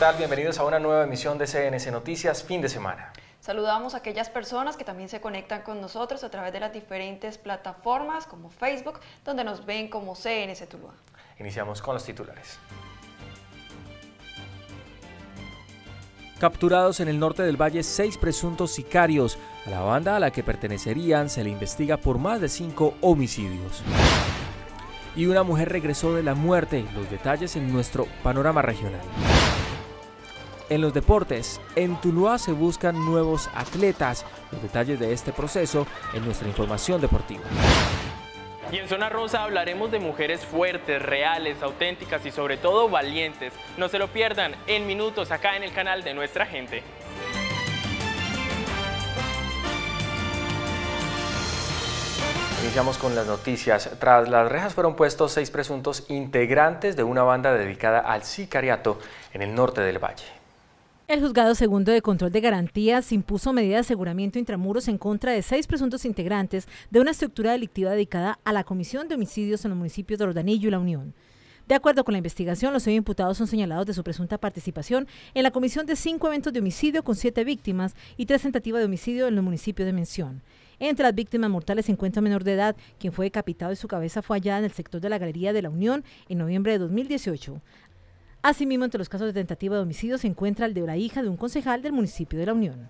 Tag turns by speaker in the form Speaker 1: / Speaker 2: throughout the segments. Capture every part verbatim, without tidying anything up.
Speaker 1: tal? Bienvenidos a una nueva emisión de C N C Noticias, fin de semana.
Speaker 2: Saludamos a aquellas personas que también se conectan con nosotros a través de las diferentes plataformas como Facebook, donde nos ven como C N C Tuluá.
Speaker 1: Iniciamos con los titulares. Capturados en el norte del Valle seis presuntos sicarios. A la banda a la que pertenecerían se le investiga por más de cinco homicidios. Y una mujer regresó de la muerte. Los detalles en nuestro panorama regional. En los deportes, en Tuluá se buscan nuevos atletas. Los detalles de este proceso en nuestra información deportiva.
Speaker 3: Y en Zona Rosa hablaremos de mujeres fuertes, reales, auténticas y sobre todo valientes. No se lo pierdan en minutos acá en el canal de Nuestra Gente.
Speaker 1: Iniciamos con las noticias. Tras las rejas fueron puestos seis presuntos integrantes de una banda dedicada al sicariato en el norte del Valle.
Speaker 4: El Juzgado Segundo de Control de Garantías impuso medida de aseguramiento intramuros en contra de seis presuntos integrantes de una estructura delictiva dedicada a la comisión de homicidios en los municipios de Ordanillo y La Unión. De acuerdo con la investigación, los seis imputados son señalados de su presunta participación en la comisión de cinco eventos de homicidio con siete víctimas y tres tentativas de homicidio en los municipios de mención. Entre las víctimas mortales se encuentra un menor de edad, quien fue decapitado y su cabeza fue hallada en el sector de la Galería de La Unión en noviembre de dos mil dieciocho. Asimismo, entre los casos de tentativa de homicidio se encuentra el de la hija de un concejal del municipio de La Unión.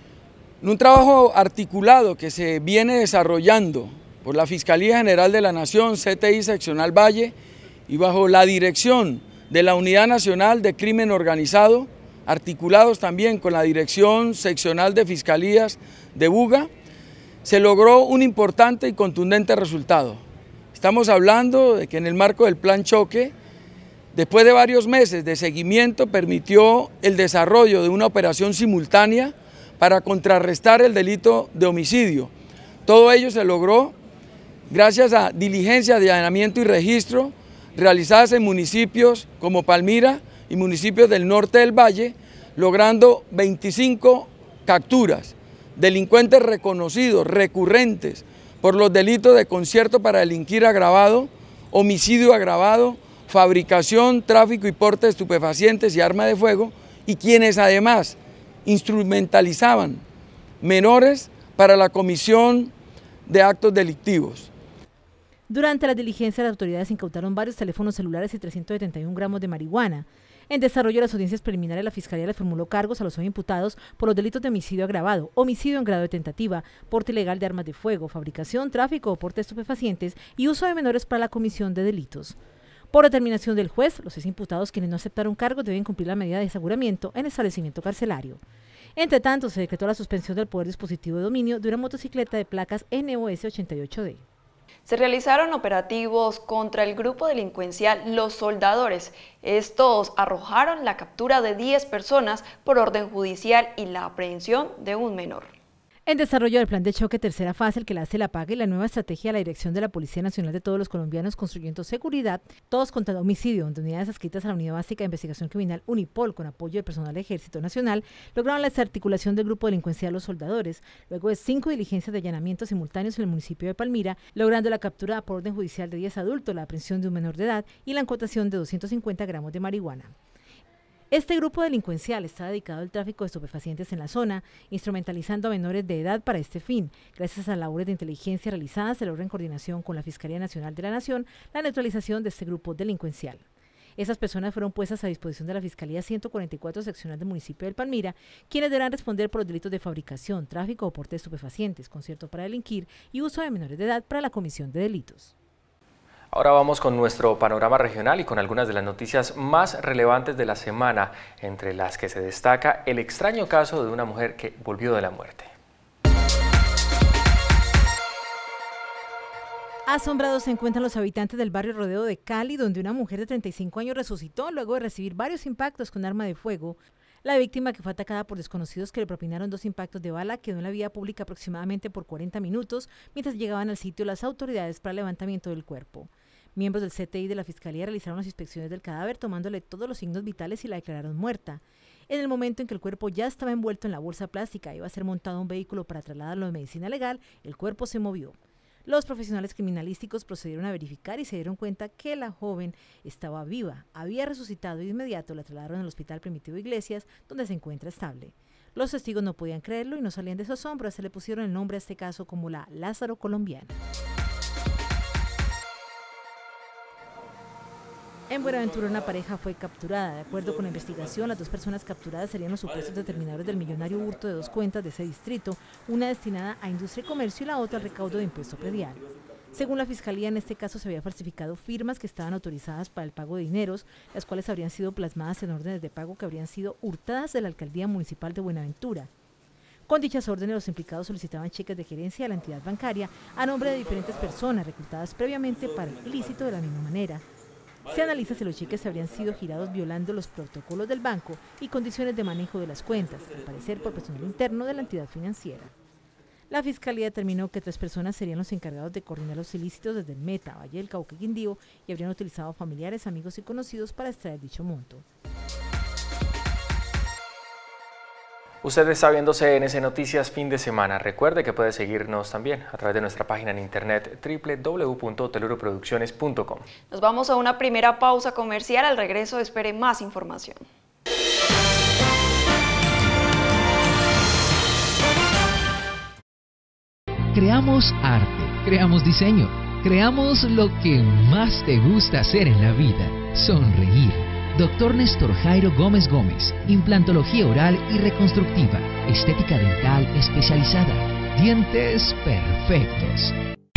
Speaker 5: En un trabajo articulado que se viene desarrollando por la Fiscalía General de la Nación, C T I Seccional Valle, y bajo la dirección de la Unidad Nacional de Crimen Organizado, articulados también con la Dirección Seccional de Fiscalías de Buga, se logró un importante y contundente resultado. Estamos hablando de que en el marco del Plan Choque, después de varios meses de seguimiento, permitió el desarrollo de una operación simultánea para contrarrestar el delito de homicidio. Todo ello se logró gracias a diligencias de allanamiento y registro realizadas en municipios como Palmira y municipios del norte del Valle, logrando veinticinco capturas, delincuentes reconocidos, recurrentes, por los delitos de concierto para delinquir agravado, homicidio agravado, fabricación, tráfico y porte de estupefacientes y armas de fuego, y quienes además instrumentalizaban menores para la comisión de actos delictivos.
Speaker 4: Durante las diligencias, las autoridades incautaron varios teléfonos celulares y trescientos setenta y un gramos de marihuana. En desarrollo de las audiencias preliminares, la Fiscalía les formuló cargos a los hoy imputados por los delitos de homicidio agravado, homicidio en grado de tentativa, porte ilegal de armas de fuego, fabricación, tráfico o porte de estupefacientes y uso de menores para la comisión de delitos. Por determinación del juez, los seis imputados quienes no aceptaron cargos deben cumplir la medida de aseguramiento en establecimiento carcelario. Entre tanto, se decretó la suspensión del poder dispositivo de dominio de una motocicleta de placas N O S ochenta y ocho D.
Speaker 2: Se realizaron operativos contra el grupo delincuencial Los Soldadores. Estos arrojaron la captura de diez personas por orden judicial y la aprehensión de un menor.
Speaker 4: En desarrollo del plan de choque tercera fase, el que la hace la paga y la nueva estrategia de la Dirección de la Policía Nacional de todos los colombianos construyendo seguridad, todos contra el homicidio, donde unidades adscritas a la Unidad Básica de Investigación Criminal Unipol, con apoyo del personal del Ejército Nacional, lograron la desarticulación del grupo delincuencial Los Soldadores, luego de cinco diligencias de allanamiento simultáneos en el municipio de Palmira, logrando la captura por orden judicial de diez adultos, la aprehensión de un menor de edad y la incautación de doscientos cincuenta gramos de marihuana. Este grupo delincuencial está dedicado al tráfico de estupefacientes en la zona, instrumentalizando a menores de edad para este fin. Gracias a labores de inteligencia realizadas, se logra en coordinación con la Fiscalía Nacional de la Nación la neutralización de este grupo delincuencial. Esas personas fueron puestas a disposición de la Fiscalía ciento cuarenta y cuatro seccional del municipio de Palmira, quienes deberán responder por los delitos de fabricación, tráfico o porte de estupefacientes, concierto para delinquir y uso de menores de edad para la comisión de delitos.
Speaker 1: Ahora vamos con nuestro panorama regional y con algunas de las noticias más relevantes de la semana, entre las que se destaca el extraño caso de una mujer que volvió de la muerte.
Speaker 4: Asombrados se encuentran los habitantes del barrio Rodeo de Cali, donde una mujer de treinta y cinco años resucitó luego de recibir varios impactos con arma de fuego. La víctima, que fue atacada por desconocidos que le propinaron dos impactos de bala, quedó en la vía pública aproximadamente por cuarenta minutos mientras llegaban al sitio las autoridades para el levantamiento del cuerpo. Miembros del C T I de la Fiscalía realizaron las inspecciones del cadáver tomándole todos los signos vitales y la declararon muerta. En el momento en que el cuerpo ya estaba envuelto en la bolsa plástica y iba a ser montado a un vehículo para trasladarlo de medicina legal, el cuerpo se movió. Los profesionales criminalísticos procedieron a verificar y se dieron cuenta que la joven estaba viva, había resucitado y de inmediato la trasladaron al Hospital Primitivo Iglesias, donde se encuentra estable. Los testigos no podían creerlo y no salían de su asombro, se le pusieron el nombre a este caso como la Lázaro colombiana. En Buenaventura una pareja fue capturada. De acuerdo con la investigación, las dos personas capturadas serían los supuestos determinadores del millonario hurto de dos cuentas de ese distrito, una destinada a industria y comercio y la otra al recaudo de impuesto predial. Según la Fiscalía, en este caso se había falsificado firmas que estaban autorizadas para el pago de dineros, las cuales habrían sido plasmadas en órdenes de pago que habrían sido hurtadas de la Alcaldía Municipal de Buenaventura. Con dichas órdenes, los implicados solicitaban cheques de gerencia a la entidad bancaria a nombre de diferentes personas reclutadas previamente para el ilícito de la misma manera. Se analiza si los cheques habrían sido girados violando los protocolos del banco y condiciones de manejo de las cuentas, al parecer por personal interno de la entidad financiera. La Fiscalía determinó que tres personas serían los encargados de coordinar los ilícitos desde el Meta, Valle del Cauca y Quindío y habrían utilizado familiares, amigos y conocidos para extraer dicho monto.
Speaker 1: Usted está viendo C N C Noticias fin de semana. Recuerde que puede seguirnos también a través de nuestra página en internet doble u doble u doble u punto teluroproducciones punto com.
Speaker 2: Nos vamos a una primera pausa comercial. Al regreso espere más información.
Speaker 6: Creamos arte, creamos diseño, creamos lo que más te gusta hacer en la vida, sonreír. Doctor Néstor Jairo Gómez Gómez, implantología oral y reconstructiva, estética dental especializada, dientes perfectos.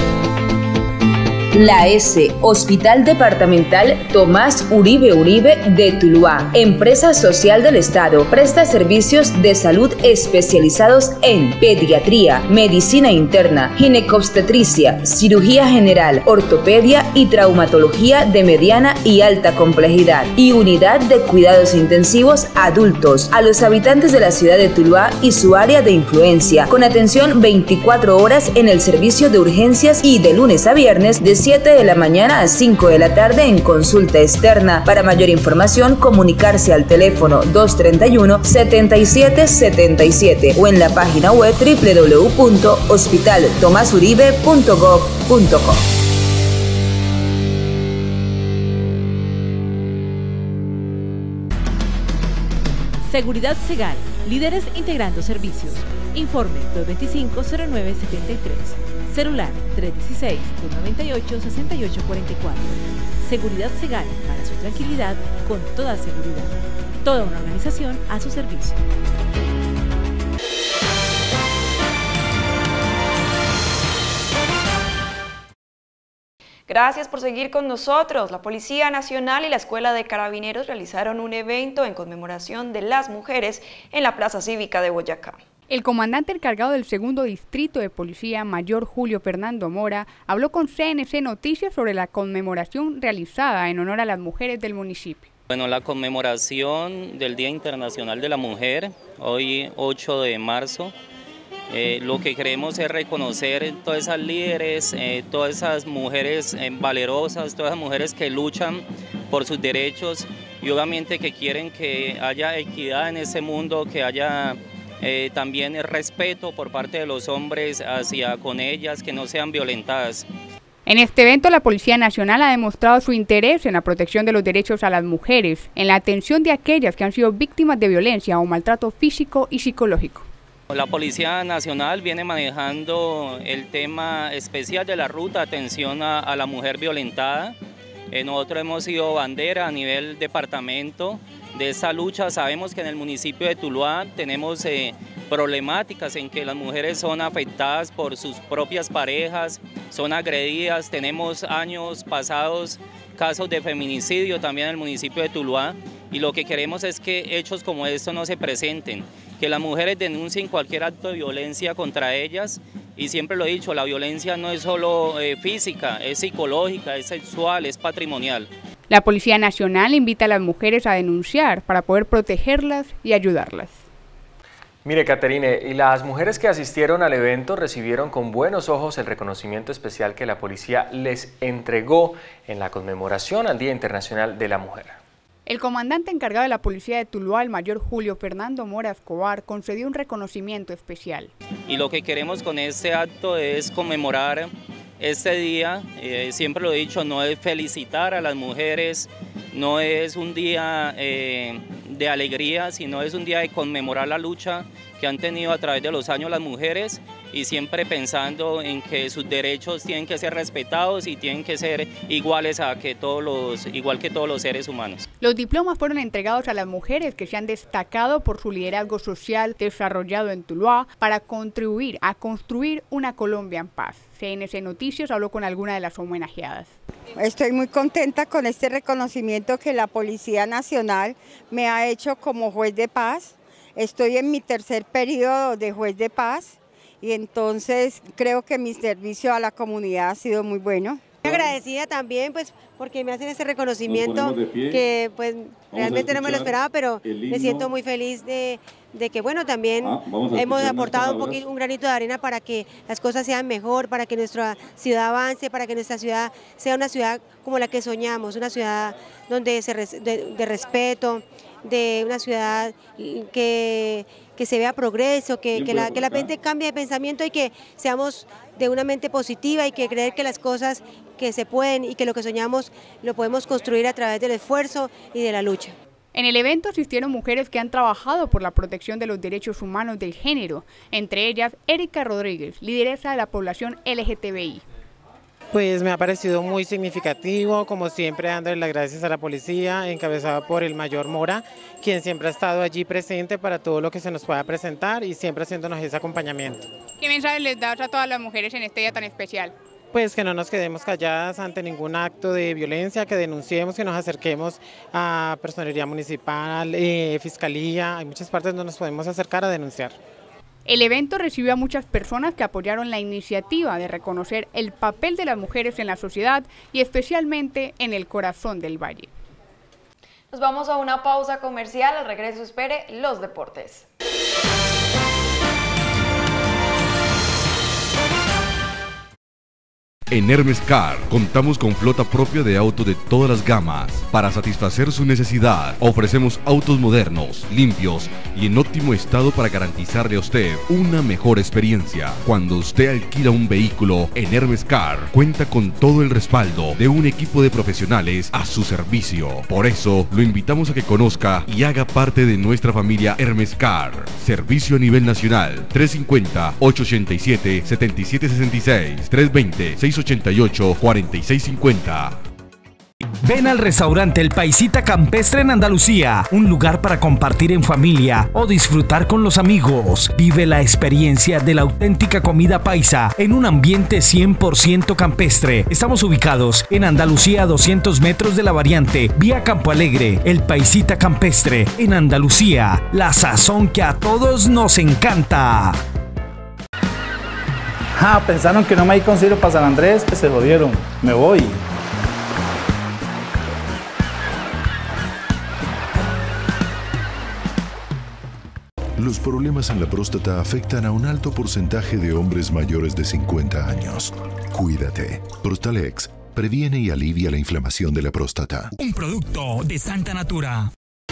Speaker 7: La S, Hospital Departamental Tomás Uribe Uribe de Tuluá, empresa social del Estado, presta servicios de salud especializados en pediatría, medicina interna, ginecobstetricia, cirugía general, ortopedia y traumatología de mediana y alta complejidad, y unidad de cuidados intensivos adultos a los habitantes de la ciudad de Tuluá y su área de influencia, con atención veinticuatro horas en el servicio de urgencias y de lunes a viernes de siete de la mañana a cinco de la tarde en consulta externa. Para mayor información, comunicarse al teléfono dos treinta y uno, setenta y siete setenta y siete o en la página web doble u doble u doble u punto hospital tomás uribe punto gob punto co.
Speaker 4: Seguridad Segal, líderes integrando servicios. Informe dos veinticinco, cero nueve setenta y tres. Celular tres dieciséis, dos noventa y ocho, sesenta y ocho cuarenta y cuatro. Seguridad Segal, para su tranquilidad, con toda seguridad. Toda una organización a su servicio.
Speaker 2: Gracias por seguir con nosotros. La Policía Nacional y la Escuela de Carabineros realizaron un evento en conmemoración de las mujeres en la Plaza Cívica de Boyacá.
Speaker 8: El comandante encargado del segundo distrito de policía, mayor Julio Fernando Mora, habló con C N C Noticias sobre la conmemoración realizada en honor a las mujeres del municipio.
Speaker 9: Bueno, la conmemoración del Día Internacional de la Mujer, hoy ocho de marzo, eh, lo que queremos es reconocer todas esas líderes, eh, todas esas mujeres eh, valerosas, todas esas mujeres que luchan por sus derechos y obviamente que quieren que haya equidad en ese mundo, que haya Eh, también el respeto por parte de los hombres hacia con ellas, que no sean violentadas.
Speaker 8: En este evento la Policía Nacional ha demostrado su interés en la protección de los derechos a las mujeres, en la atención de aquellas que han sido víctimas de violencia o maltrato físico y psicológico.
Speaker 9: La Policía Nacional viene manejando el tema especial de la ruta atención a, a la mujer violentada. Eh, nosotros hemos sido bandera a nivel departamento de esa lucha. Sabemos que en el municipio de Tuluá tenemos eh, problemáticas en que las mujeres son afectadas por sus propias parejas, son agredidas. Tenemos años pasados casos de feminicidio también en el municipio de Tuluá y lo que queremos es que hechos como estos no se presenten, que las mujeres denuncien cualquier acto de violencia contra ellas. Y siempre lo he dicho, la violencia no es solo eh, física, es psicológica, es sexual, es patrimonial.
Speaker 8: La Policía Nacional invita a las mujeres a denunciar para poder protegerlas y ayudarlas.
Speaker 1: Mire, Caterine, y las mujeres que asistieron al evento recibieron con buenos ojos el reconocimiento especial que la policía les entregó en la conmemoración al Día Internacional de la Mujer.
Speaker 8: El comandante encargado de la Policía de Tuluá, el mayor Julio Fernando Mora Escobar, concedió un reconocimiento especial.
Speaker 9: Y lo que queremos con este acto es conmemorar Este día, eh, siempre lo he dicho, no es felicitar a las mujeres, no es un día eh, de alegría, sino es un día de conmemorar la lucha que han tenido a través de los años las mujeres y siempre pensando en que sus derechos tienen que ser respetados y tienen que ser iguales a que todos los, igual que todos los seres humanos.
Speaker 8: Los diplomas fueron entregados a las mujeres que se han destacado por su liderazgo social desarrollado en Tuluá para contribuir a construir una Colombia en paz. C N C Noticias habló con alguna de las homenajeadas.
Speaker 10: Estoy muy contenta con este reconocimiento que la Policía Nacional me ha hecho como juez de paz. Estoy en mi tercer periodo de juez de paz y entonces creo que mi servicio a la comunidad ha sido muy bueno.
Speaker 11: Agradecida también pues porque me hacen ese reconocimiento que pues realmente no me lo esperaba, pero me siento muy feliz de, de que bueno también ah, hemos aportado un poquito, un granito de arena para que las cosas sean mejor, para que nuestra ciudad avance, para que nuestra ciudad sea una ciudad como la que soñamos, una ciudad donde se de, de respeto, de una ciudad que, que se vea progreso, que, que, la, que la gente cambie de pensamiento y que seamos de una mente positiva y que creer que las cosas que se pueden y que lo que soñamos lo podemos construir a través del esfuerzo y de la lucha.
Speaker 8: En el evento asistieron mujeres que han trabajado por la protección de los derechos humanos del género, entre ellas Erika Rodríguez, lideresa de la población L G T B I.
Speaker 12: Pues me ha parecido muy significativo, como siempre dándole las gracias a la policía, encabezada por el mayor Mora, quien siempre ha estado allí presente para todo lo que se nos pueda presentar y siempre haciéndonos ese acompañamiento.
Speaker 8: ¿Qué mensaje les das a todas las mujeres en este día tan especial?
Speaker 12: Pues que no nos quedemos calladas ante ningún acto de violencia, que denunciemos, que nos acerquemos a Personería Municipal, eh, Fiscalía, hay muchas partes donde nos podemos acercar a denunciar.
Speaker 8: El evento recibió a muchas personas que apoyaron la iniciativa de reconocer el papel de las mujeres en la sociedad y especialmente en el corazón del Valle.
Speaker 2: Nos vamos a una pausa comercial, al regreso espere los deportes.
Speaker 13: En Hermes Car contamos con flota propia de autos de todas las gamas. Para satisfacer su necesidad, ofrecemos autos modernos, limpios y en óptimo estado para garantizarle a usted una mejor experiencia. Cuando usted alquila un vehículo en Hermes Car, cuenta con todo el respaldo de un equipo de profesionales a su servicio. Por eso, lo invitamos a que conozca y haga parte de nuestra familia Hermes Car. Servicio a nivel nacional, tres cinco cero, ocho ocho siete, siete siete seis seis, tres dos cero, seis ochenta y ocho, cuarenta y seis cincuenta.
Speaker 14: Ven al restaurante El Paisita Campestre en Andalucía, un lugar para compartir en familia o disfrutar con los amigos. Vive la experiencia de la auténtica comida paisa en un ambiente cien por ciento campestre. Estamos ubicados en Andalucía a doscientos metros de la variante, vía Campo Alegre. El Paisita Campestre en Andalucía, la sazón que a todos nos encanta.
Speaker 15: Ah, pensaron que no me hay concilio para San Andrés, se jodieron, me voy.
Speaker 16: Los problemas en la próstata afectan a un alto porcentaje de hombres mayores de cincuenta años. Cuídate. Prostalex previene y alivia la inflamación de la próstata.
Speaker 14: Un producto de Santa Natura.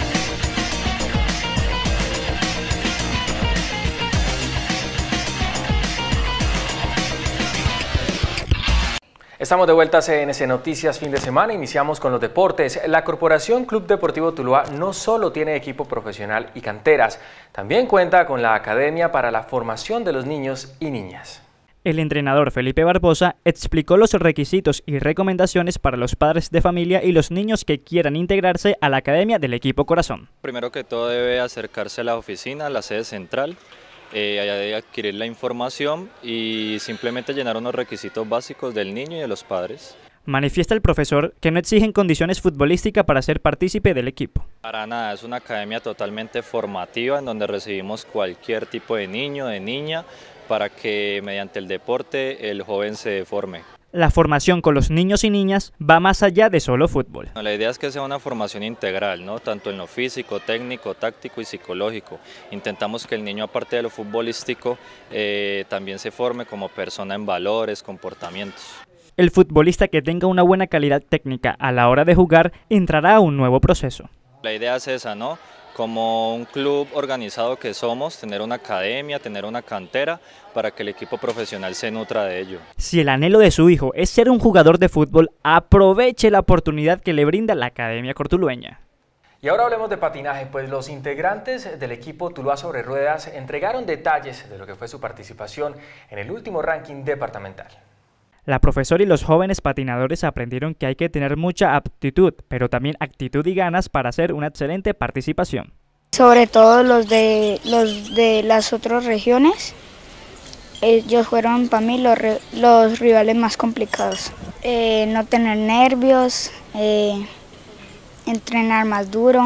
Speaker 1: Estamos de vuelta a C N C Noticias fin de semana, iniciamos con los deportes. La Corporación Club Deportivo Tuluá no solo tiene equipo profesional y canteras, también cuenta con la Academia para la Formación de los Niños y Niñas.
Speaker 17: El entrenador Felipe Barbosa explicó los requisitos y recomendaciones para los padres de familia y los niños que quieran integrarse a la Academia del equipo Corazón.
Speaker 18: Primero que todo debe acercarse a la oficina, a la sede central, Eh, allá debe adquirir la información y simplemente llenar unos requisitos básicos del niño y de los padres.
Speaker 17: Manifiesta el profesor que no exigen condiciones futbolísticas para ser partícipe del equipo.
Speaker 18: Para nada, es una academia totalmente formativa en donde recibimos cualquier tipo de niño, de niña, para que mediante el deporte el joven se forme.
Speaker 17: La formación con los niños y niñas va más allá de solo fútbol.
Speaker 18: La idea es que sea una formación integral, ¿no? Tanto en lo físico, técnico, táctico y psicológico. Intentamos que el niño, aparte de lo futbolístico, eh, también se forme como persona en valores, comportamientos.
Speaker 17: El futbolista que tenga una buena calidad técnica a la hora de jugar entrará a un nuevo proceso.
Speaker 18: La idea es esa, ¿no? como un club organizado que somos, tener una academia, tener una cantera para que el equipo profesional se nutra de ello.
Speaker 17: Si el anhelo de su hijo es ser un jugador de fútbol, aproveche la oportunidad que le brinda la Academia Cortulueña.
Speaker 1: Y ahora hablemos de patinaje, pues los integrantes del equipo Tuluá sobre Ruedas entregaron detalles de lo que fue su participación en el último ranking departamental.
Speaker 17: La profesora y los jóvenes patinadores aprendieron que hay que tener mucha aptitud, pero también actitud y ganas para hacer una excelente participación.
Speaker 19: Sobre todo los de, los de las otras regiones, ellos fueron para mí los, los rivales más complicados. Eh, no tener nervios, eh, entrenar más duro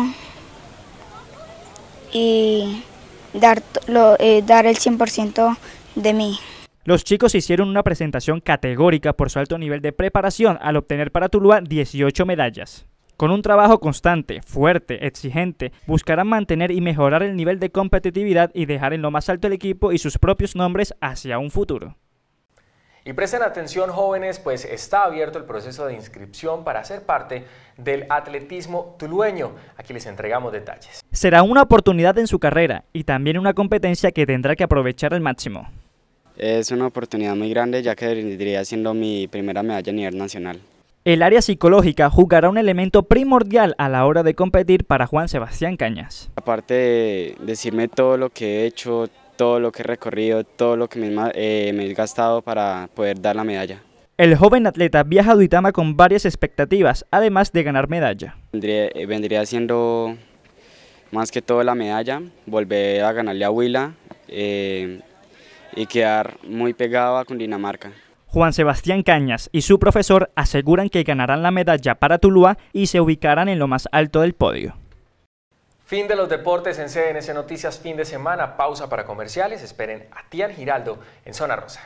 Speaker 19: y dar, lo, eh, dar el cien por ciento de mí.
Speaker 17: Los chicos hicieron una presentación categórica por su alto nivel de preparación al obtener para Tuluá dieciocho medallas. Con un trabajo constante, fuerte, exigente, buscarán mantener y mejorar el nivel de competitividad y dejar en lo más alto el equipo y sus propios nombres hacia un futuro.
Speaker 1: Y presten atención, jóvenes, pues está abierto el proceso de inscripción para ser parte del atletismo tulueño. Aquí les entregamos detalles.
Speaker 17: Será una oportunidad en su carrera y también una competencia que tendrá que aprovechar al máximo.
Speaker 20: Es una oportunidad muy grande, ya que vendría siendo mi primera medalla a nivel nacional.
Speaker 17: El área psicológica jugará un elemento primordial a la hora de competir para Juan Sebastián Cañas.
Speaker 20: Aparte de decirme todo lo que he hecho, todo lo que he recorrido, todo lo que me, eh, me he gastado para poder dar la medalla.
Speaker 17: El joven atleta viaja a Duitama con varias expectativas, además de ganar medalla.
Speaker 20: Vendría, vendría siendo más que todo la medalla, volver a ganarle a Huila eh, y quedar muy pegado a Cundinamarca.
Speaker 17: Juan Sebastián Cañas y su profesor aseguran que ganarán la medalla para Tuluá y se ubicarán en lo más alto del podio.
Speaker 1: Fin de los deportes en C N C Noticias fin de semana, pausa para comerciales, esperen a Tian Giraldo en Zona Rosa.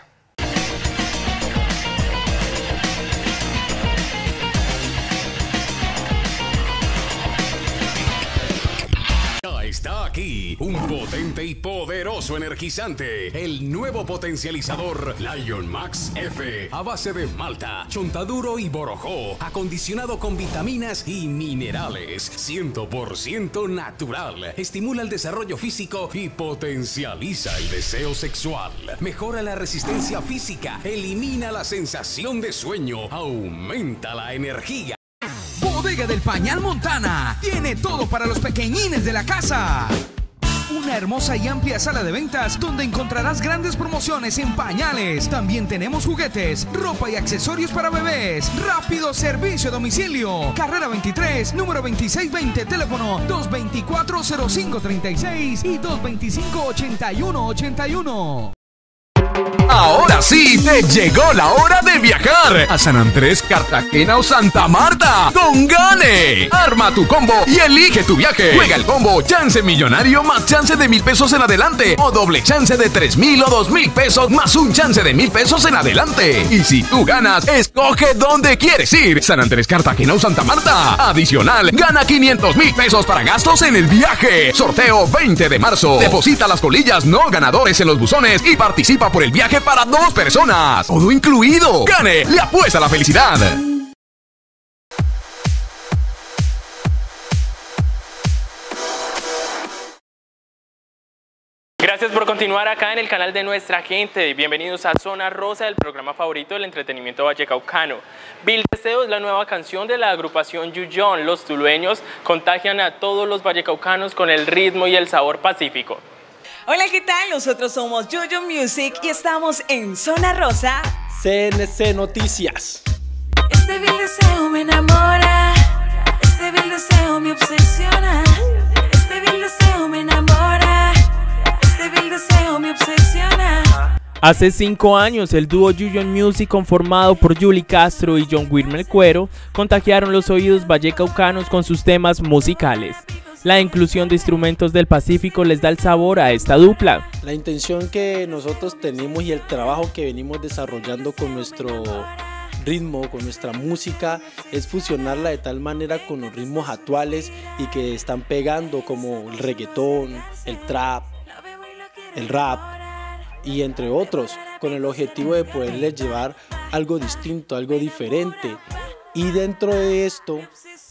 Speaker 21: Ya está aquí, un potente y poderoso energizante, el nuevo potencializador Lion Max F, a base de malta, chontaduro y borojó, acondicionado con vitaminas y minerales, cien por ciento natural, estimula el desarrollo físico y potencializa el deseo sexual, mejora la resistencia física, elimina la sensación de sueño, aumenta la energía.
Speaker 22: Bodega del Pañal Montana tiene todo para los pequeñines de la casa. Una hermosa y amplia sala de ventas donde encontrarás grandes promociones en pañales. También tenemos juguetes, ropa y accesorios para bebés. Rápido servicio a domicilio. Carrera veintitrés, número veintiséis veinte, teléfono dos veinticuatro cero cinco treinta y seis y dos veinticinco ochenta y uno ochenta y uno.
Speaker 23: Ahora sí, te llegó la hora de viajar a San Andrés, Cartagena o Santa Marta con Gane. Arma tu combo y elige tu viaje. Juega el combo chance millonario más chance de mil pesos en adelante o doble chance de tres mil o dos mil pesos más un chance de mil pesos en adelante. Y si tú ganas, escoge dónde quieres ir. San Andrés, Cartagena o Santa Marta. Adicional, gana quinientos mil pesos para gastos en el viaje. Sorteo veinte de marzo. Deposita las colillas no ganadores en los buzones y participa por el viaje para dos personas. Todo incluido. Gane, le apuesta a la felicidad.
Speaker 3: Gracias por continuar acá en el canal de nuestra gente. Bienvenidos a Zona Rosa, el programa favorito del entretenimiento vallecaucano. Vil Deseo es la nueva canción de la agrupación Yuyón. Los tulueños contagian a todos los vallecaucanos con el ritmo y el sabor pacífico.
Speaker 24: Hola, ¿qué tal? Nosotros somos Yuyón Music y estamos en Zona Rosa.
Speaker 25: C N C Noticias.
Speaker 26: Este vil deseo me enamora, este vil deseo me obsesiona, este vil deseo me enamora, este vil deseo me obsesiona.
Speaker 3: Hace cinco años, el dúo Yuyón Music, conformado por Yuli Castro y John Wilmer Cuero, contagiaron los oídos vallecaucanos con sus temas musicales. La inclusión de instrumentos del Pacífico les da el sabor a esta dupla.
Speaker 25: La intención que nosotros tenemos y el trabajo que venimos desarrollando con nuestro ritmo, con nuestra música, es fusionarla de tal manera con los ritmos actuales y que están pegando, como el reggaetón, el trap, el rap y entre otros, con el objetivo de poderles llevar algo distinto, algo diferente. Y dentro de esto,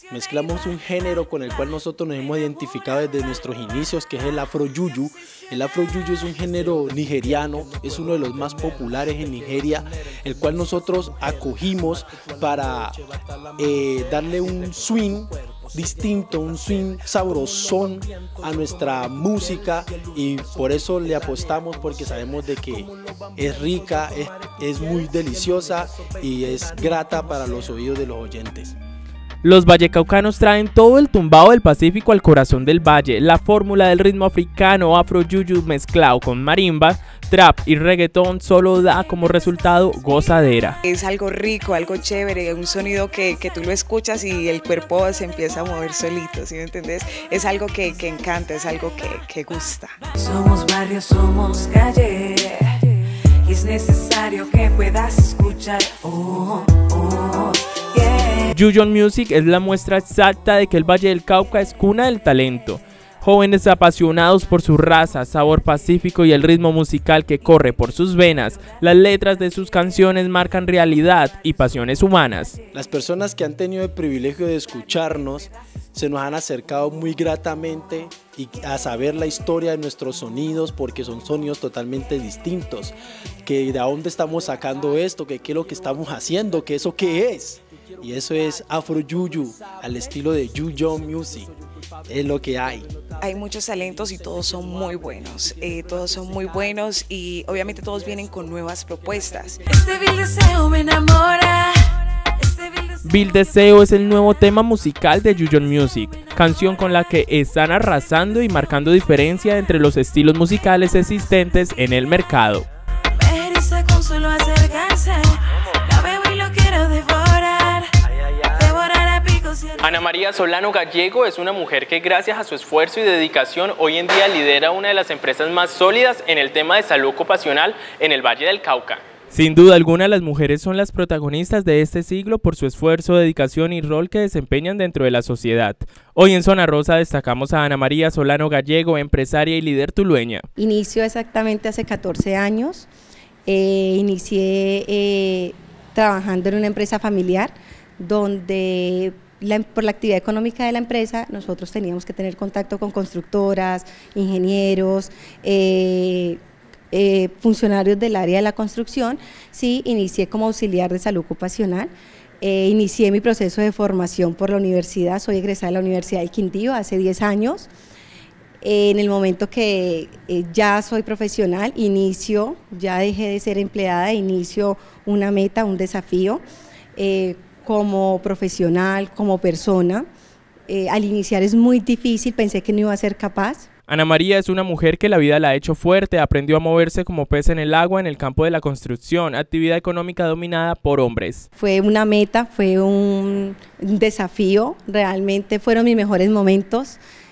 Speaker 25: mezclamos un género con el cual nosotros nos hemos identificado desde nuestros inicios, que es el afro-yuyu. El afro-yuyu es un género nigeriano, es uno de los más populares en Nigeria, el cual nosotros acogimos para eh, darle un swing distinto, un swing sabrosón a nuestra música, y por eso le apostamos, porque sabemos de que es rica, es, es muy deliciosa y es grata para los oídos de los oyentes.
Speaker 3: Los vallecaucanos traen todo el tumbado del Pacífico al corazón del valle. La fórmula del ritmo africano afro-yuyu mezclado con marimba, trap y reggaetón solo da como resultado gozadera.
Speaker 24: Es algo rico, algo chévere, un sonido que, que tú lo escuchas y el cuerpo se empieza a mover solito, ¿sí me entendés? Es algo que, que encanta, es algo que, que gusta.
Speaker 26: Somos barrio, somos calle, y es necesario que puedas escuchar. Oh, oh, yeah.
Speaker 3: Jujon Music es la muestra exacta de que el Valle del Cauca es cuna del talento. Jóvenes apasionados por su raza, sabor pacífico y el ritmo musical que corre por sus venas, las letras de sus canciones marcan realidad y pasiones humanas.
Speaker 25: Las personas que han tenido el privilegio de escucharnos se nos han acercado muy gratamente y a saber la historia de nuestros sonidos, porque son sonidos totalmente distintos, que de dónde estamos sacando esto, que qué es lo que estamos haciendo, que eso qué es. Y eso es afro-yuyu, al estilo de Jujon Music, es lo que hay.
Speaker 24: Hay muchos talentos y todos son muy buenos, eh, todos son muy buenos y obviamente todos vienen con nuevas propuestas.
Speaker 26: Este vil deseo me enamora. Este vil deseo...
Speaker 3: Vil Deseo es el nuevo tema musical de Jujon Music, canción con la que están arrasando y marcando diferencia entre los estilos musicales existentes en el mercado.
Speaker 26: Me eriza con solo acercarse, la veo y lo quiero devorar.
Speaker 3: Ana María Solano Gallego es una mujer que gracias a su esfuerzo y dedicación hoy en día lidera una de las empresas más sólidas en el tema de salud ocupacional en el Valle del Cauca. Sin duda alguna, las mujeres son las protagonistas de este siglo por su esfuerzo, dedicación y rol que desempeñan dentro de la sociedad. Hoy en Zona Rosa destacamos a Ana María Solano Gallego, empresaria y líder tulueña.
Speaker 4: Inició exactamente hace catorce años, eh, inicié eh, trabajando en una empresa familiar donde La, por la actividad económica de la empresa nosotros teníamos que tener contacto con constructoras, ingenieros, eh, eh, funcionarios del área de la construcción. Sí, inicié como auxiliar de salud ocupacional, eh, inicié mi proceso de formación por la universidad, soy egresada de la Universidad del Quindío hace diez años. Eh, en el momento que eh, ya soy profesional, inicio, ya dejé de ser empleada, inicio una meta, un desafío, eh, como profesional, como persona. Eh, al iniciar es muy difícil, pensé que no iba a ser capaz.
Speaker 3: Ana María es una mujer que la vida la ha hecho fuerte, aprendió a moverse como pez en el agua en el campo de la construcción, actividad económica dominada por hombres.
Speaker 4: Fue una meta, fue un, un desafío, realmente fueron mis mejores momentos.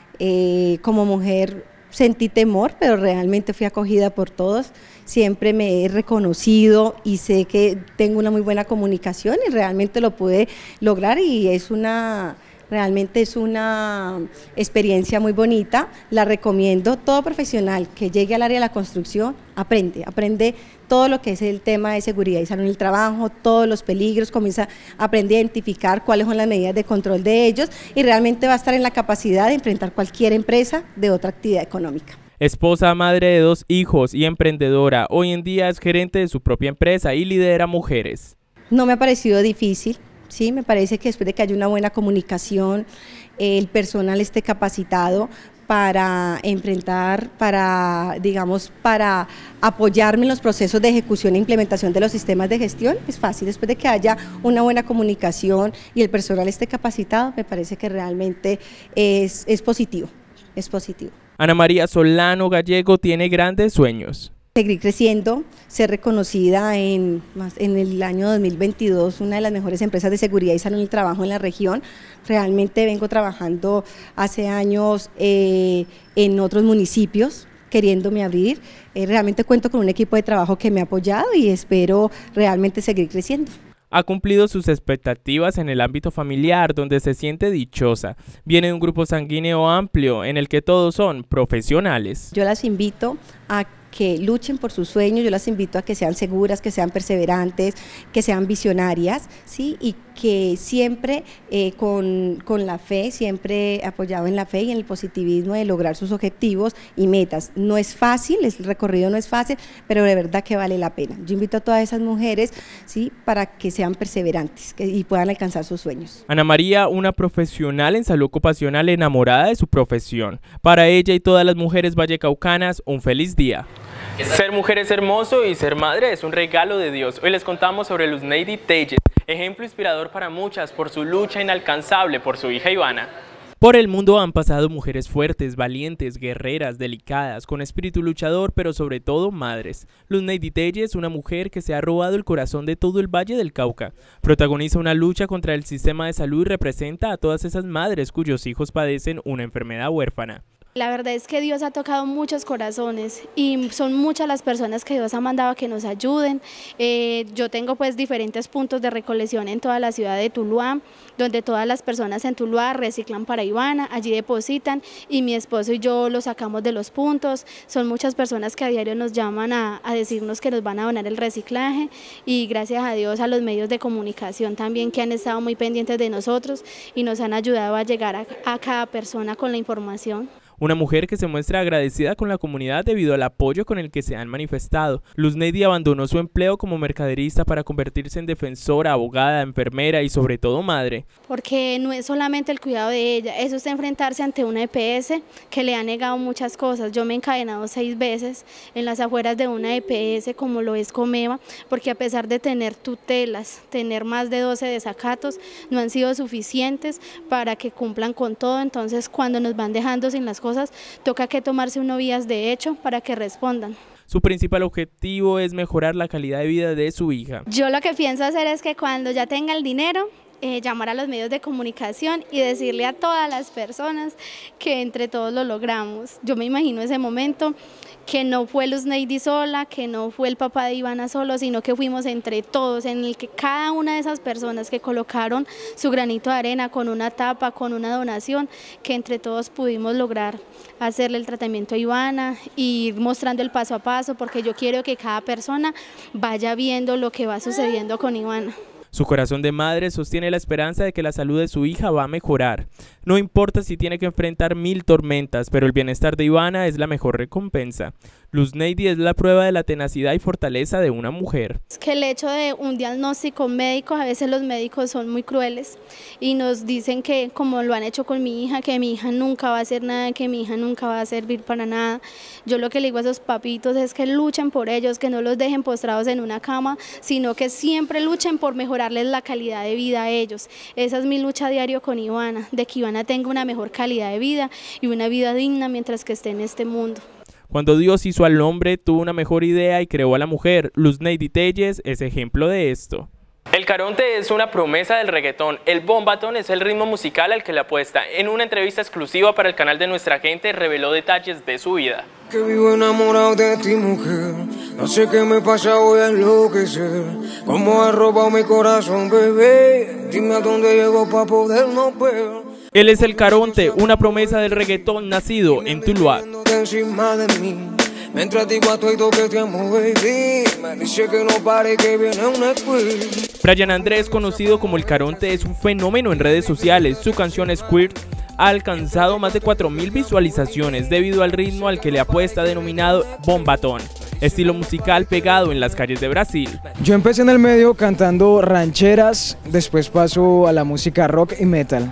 Speaker 4: Eh, como mujer sentí temor, pero realmente fui acogida por todos. Siempre me he reconocido y sé que tengo una muy buena comunicación y realmente lo pude lograr, y es una, realmente es una experiencia muy bonita. La recomiendo. Todo profesional que llegue al área de la construcción aprende, aprende todo lo que es el tema de seguridad y salud en el trabajo, todos los peligros, comienza a aprender a identificar cuáles son las medidas de control de ellos y realmente va a estar en la capacidad de enfrentar cualquier empresa de otra actividad económica.
Speaker 3: Esposa, madre de dos hijos y emprendedora, hoy en día es gerente de su propia empresa y lidera mujeres.
Speaker 4: No me ha parecido difícil, sí, me parece que después de que haya una buena comunicación, el personal esté capacitado para enfrentar, para, digamos, para apoyarme en los procesos de ejecución e implementación de los sistemas de gestión, es fácil. Después de que haya una buena comunicación y el personal esté capacitado, me parece que realmente es, es positivo, es positivo.
Speaker 3: Ana María Solano Gallego tiene grandes sueños.
Speaker 4: Seguir creciendo, ser reconocida en, en el año dos mil veintidós, una de las mejores empresas de seguridad y salud en el trabajo en la región. Realmente vengo trabajando hace años eh, en otros municipios, queriéndome abrir. Eh, realmente cuento con un equipo de trabajo que me ha apoyado y espero realmente seguir creciendo.
Speaker 3: Ha cumplido sus expectativas en el ámbito familiar, donde se siente dichosa. Viene de un grupo sanguíneo amplio, en el que todos son profesionales.
Speaker 4: Yo las invito a que luchen por sus sueños, yo las invito a que sean seguras, que sean perseverantes, que sean visionarias, ¿sí? Y que siempre eh, con, con la fe, siempre apoyado en la fe y en el positivismo de lograr sus objetivos y metas. No es fácil, el recorrido no es fácil, pero de verdad que vale la pena. Yo invito a todas esas mujeres, ¿sí? Para que sean perseverantes que, y puedan alcanzar sus sueños.
Speaker 3: Ana María, una profesional en salud ocupacional enamorada de su profesión. Para ella y todas las mujeres vallecaucanas, un feliz día. Ser mujer es hermoso y ser madre es un regalo de Dios. Hoy les contamos sobre Luzneidi Telles, ejemplo inspirador para muchas por su lucha inalcanzable por su hija Ivana. Por el mundo han pasado mujeres fuertes, valientes, guerreras, delicadas, con espíritu luchador, pero sobre todo madres. Luzneidi Telles, una mujer que se ha robado el corazón de todo el Valle del Cauca. Protagoniza una lucha contra el sistema de salud y representa a todas esas madres cuyos hijos padecen una enfermedad huérfana.
Speaker 5: La verdad es que Dios ha tocado muchos corazones y son muchas las personas que Dios ha mandado a que nos ayuden. Eh, yo tengo pues diferentes puntos de recolección en toda la ciudad de Tuluá, donde todas las personas en Tuluá reciclan para Ivana, allí depositan y mi esposo y yo los sacamos de los puntos. Son muchas personas que a diario nos llaman a, a decirnos que nos van a donar el reciclaje y gracias a Dios a los medios de comunicación también que han estado muy pendientes de nosotros y nos han ayudado a llegar a, a cada persona con la información.
Speaker 3: Una mujer que se muestra agradecida con la comunidad debido al apoyo con el que se han manifestado. Luzneidi abandonó su empleo como mercaderista para convertirse en defensora, abogada, enfermera y sobre todo madre.
Speaker 5: Porque no es solamente el cuidado de ella, eso es enfrentarse ante una E P S que le ha negado muchas cosas. Yo me he encadenado seis veces en las afueras de una E P S como lo es Comeva, porque a pesar de tener tutelas, tener más de doce desacatos, no han sido suficientes para que cumplan con todo. Entonces cuando nos van dejando sin las cosas, cosas, toca que tomarse unas vías de hecho para que respondan.
Speaker 3: Su principal objetivo es mejorar la calidad de vida de su hija.
Speaker 5: Yo lo que pienso hacer es que cuando ya tenga el dinero, eh, llamar a los medios de comunicación y decirle a todas las personas que entre todos lo logramos. Yo me imagino ese momento que no fue Luzneidi sola, que no fue el papá de Ivana solo, sino que fuimos entre todos, en el que cada una de esas personas que colocaron su granito de arena con una tapa, con una donación, que entre todos pudimos lograr hacerle el tratamiento a Ivana y ir mostrando el paso a paso, porque yo quiero que cada persona vaya viendo lo que va sucediendo con Ivana.
Speaker 3: Su corazón de madre sostiene la esperanza de que la salud de su hija va a mejorar. No importa si tiene que enfrentar mil tormentas, pero el bienestar de Ivana es la mejor recompensa. Luzneidi es la prueba de la tenacidad y fortaleza de una mujer.
Speaker 5: Es que el hecho de un diagnóstico médico, a veces los médicos son muy crueles y nos dicen que, como lo han hecho con mi hija, que mi hija nunca va a hacer nada, que mi hija nunca va a servir para nada. Yo lo que le digo a esos papitos es que luchen por ellos, que no los dejen postrados en una cama, sino que siempre luchen por mejorarles la calidad de vida a ellos. Esa es mi lucha diario con Ivana, de que Ivana tenga una mejor calidad de vida y una vida digna mientras que esté en este mundo.
Speaker 3: Cuando Dios hizo al hombre, tuvo una mejor idea y creó a la mujer. Luzneidi Telles es ejemplo de esto. El caronte es una promesa del reggaetón. El bombatón es el ritmo musical al que le apuesta. En una entrevista exclusiva para el canal de Nuestra Gente, reveló detalles de su vida.
Speaker 6: Que vivo enamorado de ti, mujer. No sé qué me pasa, voy a enloquecer. Cómo has robado mi corazón, bebé. Dime a dónde llego para podernos ver.
Speaker 3: Él es el Caronte, una promesa del reggaetón nacido en Tuluá.
Speaker 6: Encima de mí, mientras digo a todo que te amo, baby. Me dice que no pare, que viene una queer.
Speaker 3: Brian Andrés, conocido como el Caronte, es un fenómeno en redes sociales. Su canción Squirt ha alcanzado más de cuatro mil visualizaciones debido al ritmo al que le apuesta, denominado bombatón, estilo musical pegado en las calles de Brasil.
Speaker 7: Yo empecé en el medio cantando rancheras, después paso a la música rock y metal.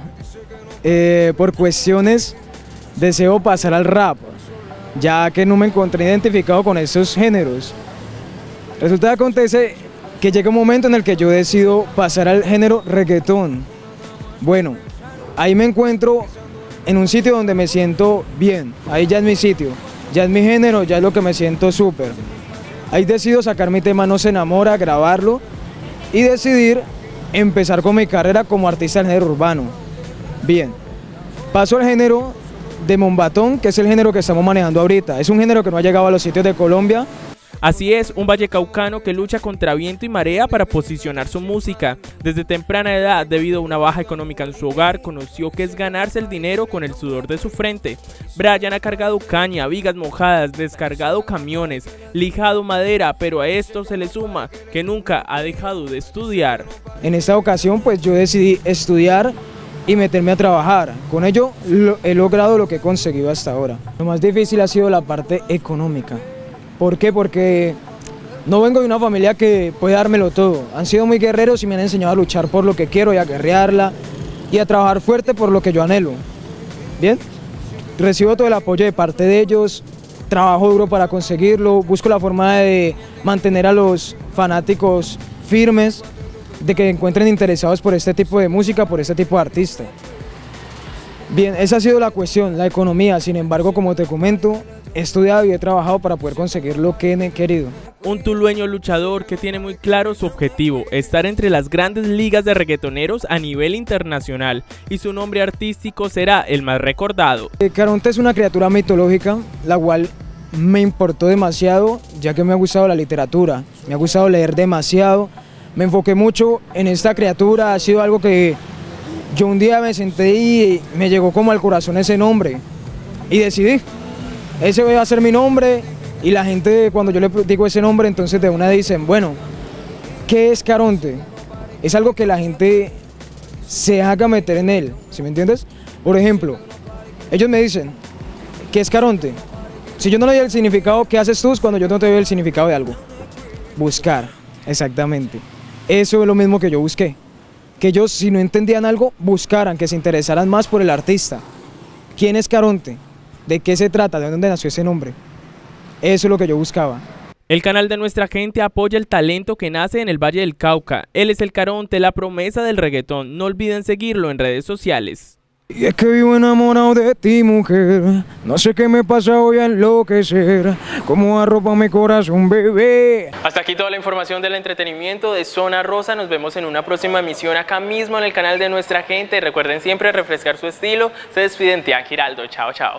Speaker 7: Eh, por cuestiones deseo pasar al rap, ya que no me encontré identificado con esos géneros. Resulta que acontece que llega un momento en el que yo decido pasar al género reggaetón. Bueno, ahí me encuentro en un sitio donde me siento bien, ahí ya es mi sitio, ya es mi género, ya es lo que me siento súper. Ahí decido sacar mi tema No se enamora, grabarlo y decidir empezar con mi carrera como artista del género urbano. Bien, paso al género de bombatón, que es el género que estamos manejando ahorita. Es un género que no ha llegado a los sitios de Colombia
Speaker 3: Así es, un vallecaucano que lucha contra viento y marea para posicionar su música. Desde temprana edad, debido a una baja económica en su hogar, conoció que es ganarse el dinero con el sudor de su frente. Brian ha cargado caña, vigas mojadas, descargado camiones, lijado madera, pero a esto se le suma que nunca ha dejado de estudiar.
Speaker 7: En esta ocasión pues yo decidí estudiar y meterme a trabajar. Con ello lo, he logrado lo que he conseguido hasta ahora. Lo más difícil ha sido la parte económica. ¿Por qué? Porque no vengo de una familia que puede dármelo todo. Han sido muy guerreros y me han enseñado a luchar por lo que quiero y a guerrearla y a trabajar fuerte por lo que yo anhelo. ¿Bien? Recibo todo el apoyo de parte de ellos, trabajo duro para conseguirlo, busco la forma de mantener a los fanáticos firmes, de que encuentren interesados por este tipo de música, por este tipo de artista. Bien, esa ha sido la cuestión, la economía. Sin embargo, como te comento, he estudiado y he trabajado para poder conseguir lo que he querido.
Speaker 3: Un tulueño luchador que tiene muy claro su objetivo, estar entre las grandes ligas de reggaetoneros a nivel internacional, y su nombre artístico será el más recordado.
Speaker 7: Caronte es una criatura mitológica, la cual me importó demasiado, ya que me ha gustado la literatura, me ha gustado leer demasiado. Me enfoqué mucho en esta criatura, ha sido algo que yo un día me senté y me llegó como al corazón ese nombre y decidí, ese va a ser mi nombre, y la gente cuando yo le digo ese nombre entonces de una dicen, bueno, ¿qué es Caronte? Es algo que la gente se haga meter en él, ¿sí me entiendes? Por ejemplo, ellos me dicen, ¿qué es Caronte? Si yo no le doy el significado, ¿qué haces tú cuando yo no te doy el significado de algo? Buscar, exactamente. Eso es lo mismo que yo busqué, que ellos si no entendían algo, buscaran, que se interesaran más por el artista. ¿Quién es Caronte? ¿De qué se trata? ¿De dónde nació ese nombre? Eso es lo que yo buscaba.
Speaker 3: El canal de Nuestra Gente apoya el talento que nace en el Valle del Cauca. Él es el Caronte, la promesa del reggaetón. No olviden seguirlo en redes sociales.
Speaker 7: Y es que vivo enamorado de ti, mujer, no sé qué me pasa, voy a enloquecer, como arropa mi corazón, bebé.
Speaker 3: Hasta aquí toda la información del entretenimiento de Zona Rosa. Nos vemos en una próxima emisión acá mismo en el canal de Nuestra Gente. Recuerden siempre refrescar su estilo. Se despiden Tian Giraldo. Chao, chao.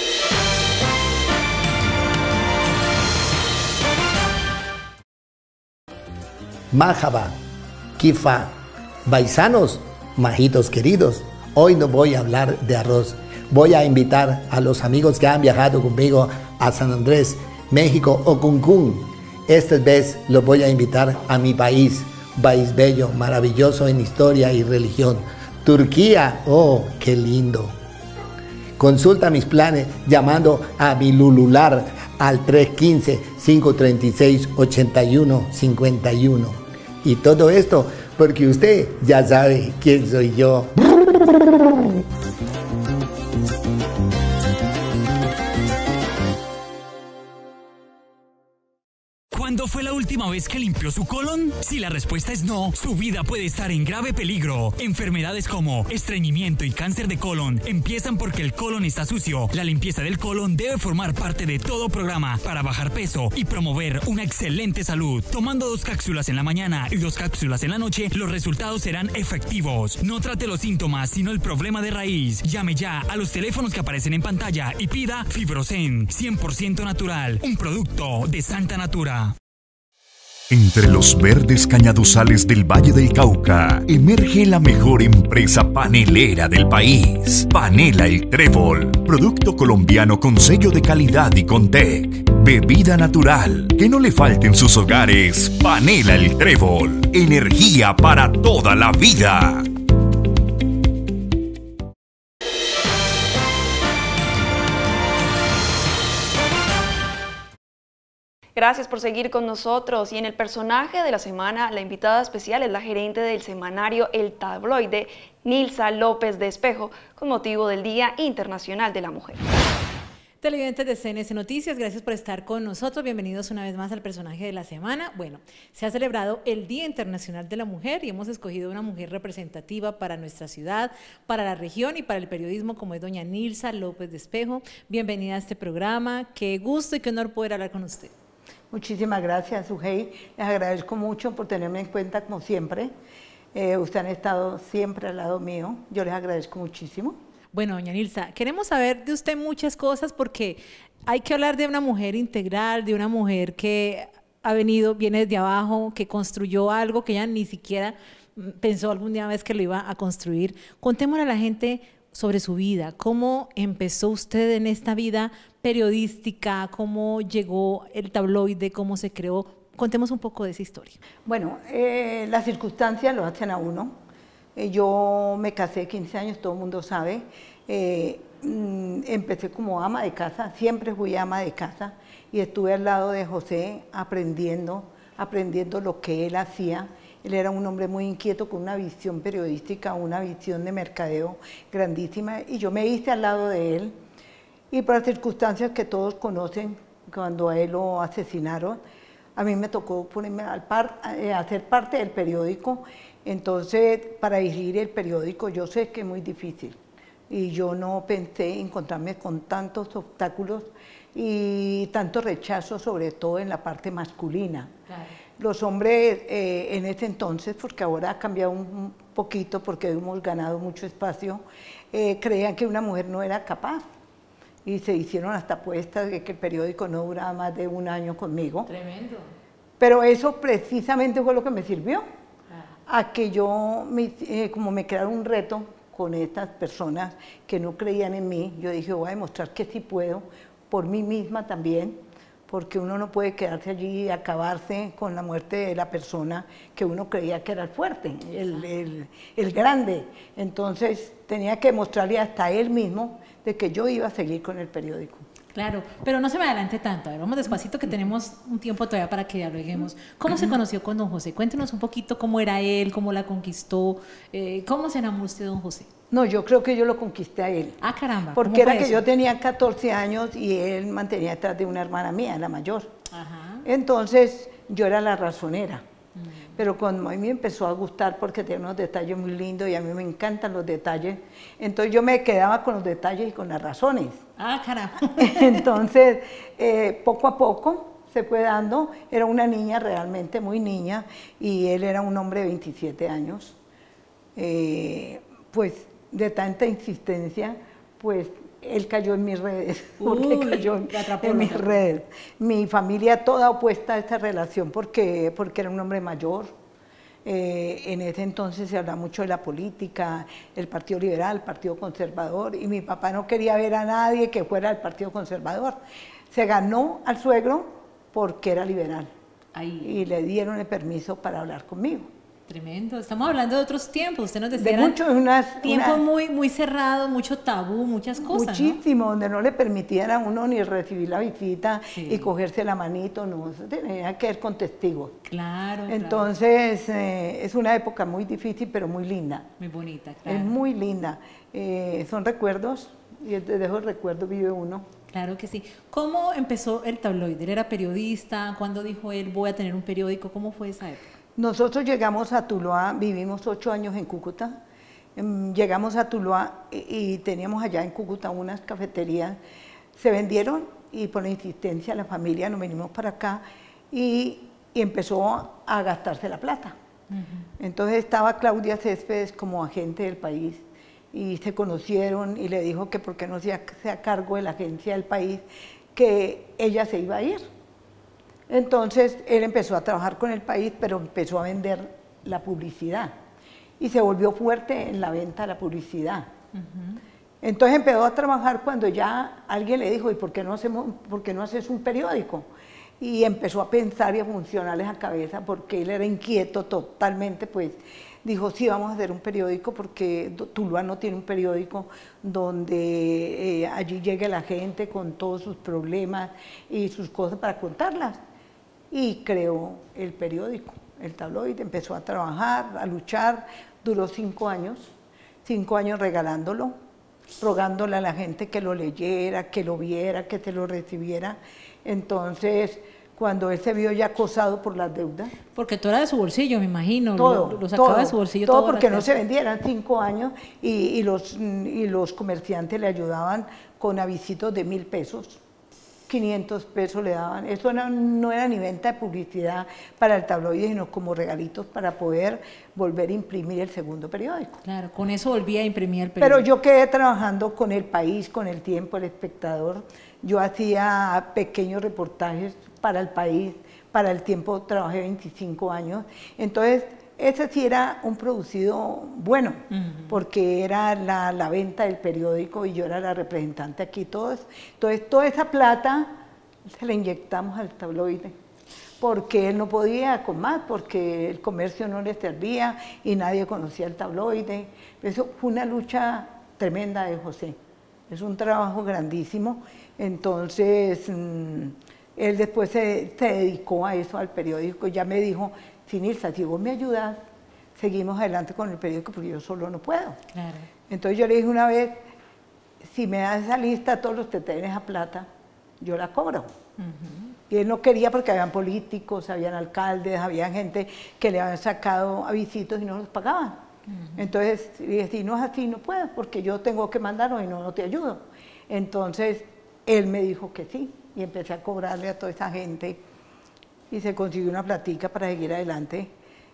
Speaker 2: Marhaba, Kifa, paisanos, majitos queridos. Hoy no voy a hablar de arroz, voy a invitar a los amigos que han viajado conmigo a San Andrés, México o Cancún. Esta vez los voy a invitar a mi país, país bello, maravilloso en historia y religión. Turquía, oh, qué lindo. Consulta mis planes llamando a mi Lulular al tres uno cinco, cinco tres seis, ocho uno cinco uno. Y todo esto porque usted ya sabe quién soy yo.
Speaker 8: ¿Cuándo fue la última vez que limpió su colon? Si la respuesta es no, su vida puede estar en grave peligro. Enfermedades como estreñimiento y cáncer de colon empiezan porque el colon está sucio. La limpieza del colon debe formar parte de todo programa para bajar peso y promover una excelente salud. Tomando dos cápsulas en la mañana y dos cápsulas en la noche, los resultados serán efectivos. No trate los síntomas, sino el problema de raíz. Llame ya a los teléfonos que aparecen en pantalla y pida Fibrosen, cien por ciento natural, un producto de Santa Natura.
Speaker 9: Entre los verdes cañaduzales del Valle del Cauca, emerge la mejor empresa panelera del país. Panela El Trébol, producto colombiano con sello de calidad y Contec. Bebida natural, que no le falte en sus hogares. Panela El Trébol, energía para toda la vida.
Speaker 10: Gracias por seguir con nosotros. Y en el personaje de la semana, la invitada especial es la gerente del semanario El Tabloide, Nilsa López de Espejo, con motivo del Día Internacional de la Mujer.
Speaker 11: Televidentes de C N S Noticias, gracias por estar con nosotros. Bienvenidos una vez más al personaje de la semana. Bueno, se ha celebrado el Día Internacional de la Mujer y hemos escogido una mujer representativa para nuestra ciudad, para la región y para el periodismo, como es doña Nilsa López de Espejo. Bienvenida a este programa. Qué gusto y qué honor poder hablar con usted.
Speaker 12: Muchísimas gracias, Sujei. Les agradezco mucho por tenerme en cuenta, como siempre. Eh, ustedes han estado siempre al lado mío. Yo les agradezco muchísimo.
Speaker 11: Bueno, doña Nilsa, queremos saber de usted muchas cosas porque hay que hablar de una mujer integral, de una mujer que ha venido, viene desde abajo, que construyó algo que ella ni siquiera pensó algún día vez que lo iba a construir. Contémosle a la gente sobre su vida, cómo empezó usted en esta vida periodística, cómo llegó el tabloide, cómo se creó. Contemos un poco de esa historia.
Speaker 12: Bueno, eh, las circunstancias lo hacen a uno. Eh, yo me casé quince años, todo el mundo sabe. Eh, mm, empecé como ama de casa, siempre fui ama de casa y estuve al lado de José aprendiendo, aprendiendo lo que él hacía. Él era un hombre muy inquieto con una visión periodística, una visión de mercadeo grandísima y yo me hice al lado de él y por las circunstancias que todos conocen, cuando a él lo asesinaron, a mí me tocó ponerme al par, a hacer parte del periódico. Entonces, para dirigir el periódico yo sé que es muy difícil y yo no pensé encontrarme con tantos obstáculos y tanto rechazo, sobre todo en la parte masculina. Claro. Los hombres eh, en ese entonces, porque ahora ha cambiado un poquito porque hemos ganado mucho espacio, eh, creían que una mujer no era capaz y se hicieron hasta apuestas de que el periódico no duraba más de un año conmigo.
Speaker 11: Tremendo.
Speaker 12: Pero eso precisamente fue lo que me sirvió a que yo, me, eh, como me crearon un reto con estas personas que no creían en mí, yo dije, voy a demostrar que sí puedo, por mí misma también, porque uno no puede quedarse allí y acabarse con la muerte de la persona que uno creía que era el fuerte, el, el, el grande. Entonces tenía que mostrarle hasta él mismo de que yo iba a seguir con el periódico.
Speaker 11: Claro, pero no se me adelante tanto, a ver, vamos despacito que tenemos un tiempo todavía para que dialoguemos. ¿Cómo se conoció con don José? Cuéntenos un poquito cómo era él, cómo la conquistó, eh, ¿cómo se enamoró usted de don José?
Speaker 12: No, yo creo que yo lo conquisté a él.
Speaker 11: Ah, caramba.
Speaker 12: Porque era que yo tenía catorce años y él mantenía detrás de una hermana mía, la mayor. Ajá. Entonces yo era la razonera. Pero cuando a mí me empezó a gustar porque tenía unos detalles muy lindos y a mí me encantan los detalles, entonces yo me quedaba con los detalles y con las razones.
Speaker 11: Ah, caramba.
Speaker 12: Entonces, eh, poco a poco se fue dando, era una niña realmente muy niña y él era un hombre de veintisiete años. Eh, pues de tanta insistencia, pues él cayó en mis redes, porque Uy, cayó en, en mis redes. Mi familia toda opuesta a esta relación porque, porque era un hombre mayor. Eh, en ese entonces se hablaba mucho de la política, el Partido Liberal, el Partido Conservador, y mi papá no quería ver a nadie que fuera del Partido Conservador. Se ganó al suegro porque era liberal. Ahí. Y le dieron el permiso para hablar conmigo.
Speaker 11: Tremendo, estamos hablando de otros tiempos, usted nos decía,
Speaker 12: de mucho, unas,
Speaker 11: tiempo
Speaker 12: una,
Speaker 11: muy, muy cerrado, mucho tabú, muchas cosas,
Speaker 12: muchísimo,
Speaker 11: ¿no?
Speaker 12: Donde no le permitían a uno ni recibir la visita sí. y cogerse la manito, no, tenía que ver con testigos.
Speaker 11: Claro,
Speaker 12: Entonces, claro. Eh, es una época muy difícil, pero muy linda.
Speaker 11: Muy bonita, claro.
Speaker 12: Es muy linda, eh, son recuerdos, y desde esos recuerdos vive uno.
Speaker 11: Claro que sí. ¿Cómo empezó el tabloide? ¿Él era periodista? ¿Cuándo dijo él, voy a tener un periódico? ¿Cómo fue esa época?
Speaker 12: Nosotros llegamos a Tuluá, vivimos ocho años en Cúcuta, llegamos a Tuluá y, y teníamos allá en Cúcuta unas cafeterías, se vendieron y por la insistencia de la familia nos venimos para acá y, y empezó a gastarse la plata. Uh-huh. Entonces estaba Claudia Céspedes como agente del país y se conocieron y le dijo que por qué no se hacía cargo de la agencia del país, que ella se iba a ir. Entonces él empezó a trabajar con el país, pero empezó a vender la publicidad y se volvió fuerte en la venta de la publicidad. Uh-huh. Entonces empezó a trabajar cuando ya alguien le dijo, ¿y por qué no hacemos, por qué no haces un periódico? Y empezó a pensar y a funcionarles a cabeza porque él era inquieto totalmente, pues dijo, sí, vamos a hacer un periódico porque Tuluá no tiene un periódico donde eh, allí llegue la gente con todos sus problemas y sus cosas para contarlas. Y creó el periódico, el tabloide, empezó a trabajar, a luchar, duró cinco años, cinco años regalándolo, rogándole a la gente que lo leyera, que lo viera, que te lo recibiera. Entonces, cuando él se vio ya acosado por las deudas.
Speaker 11: Porque todo era de su bolsillo, me imagino,
Speaker 12: todo,
Speaker 11: lo, lo sacaba
Speaker 12: todo,
Speaker 11: de su bolsillo.
Speaker 12: Todo,
Speaker 11: todo
Speaker 12: porque no se vendieran cinco años y, y, los, y los comerciantes le ayudaban con avisitos de mil pesos. quinientos pesos le daban. Eso no, no era ni venta de publicidad para el tabloide, sino como regalitos para poder volver a imprimir el segundo periódico.
Speaker 11: Claro, con eso volvía a imprimir el periódico.
Speaker 12: Pero yo quedé trabajando con El País, con El Tiempo, El Espectador. Yo hacía pequeños reportajes para El País, para El Tiempo trabajé veinticinco años. Entonces, ese sí era un producido bueno, uh-huh. porque era la, la venta del periódico y yo era la representante aquí. Todos. Entonces, toda esa plata se la inyectamos al tabloide, porque él no podía con más, porque el comercio no le servía y nadie conocía el tabloide. Eso fue una lucha tremenda de José. Es un trabajo grandísimo. Entonces, mmm, él después se, se dedicó a eso, al periódico. Ya me dijo, si Nilsa, si vos me ayudas, seguimos adelante con el periódico porque yo solo no puedo. Claro. Entonces yo le dije una vez, si me das esa lista, todos los que tenés a plata, yo la cobro. Uh-huh. Y él no quería porque habían políticos, habían alcaldes, había gente que le habían sacado avisitos y no los pagaban. Uh-huh. Entonces le dije, si no es así, no puedo, porque yo tengo que mandarlo y no, no te ayudo. Entonces él me dijo que sí, y empecé a cobrarle a toda esa gente, y se consiguió una platica para seguir adelante.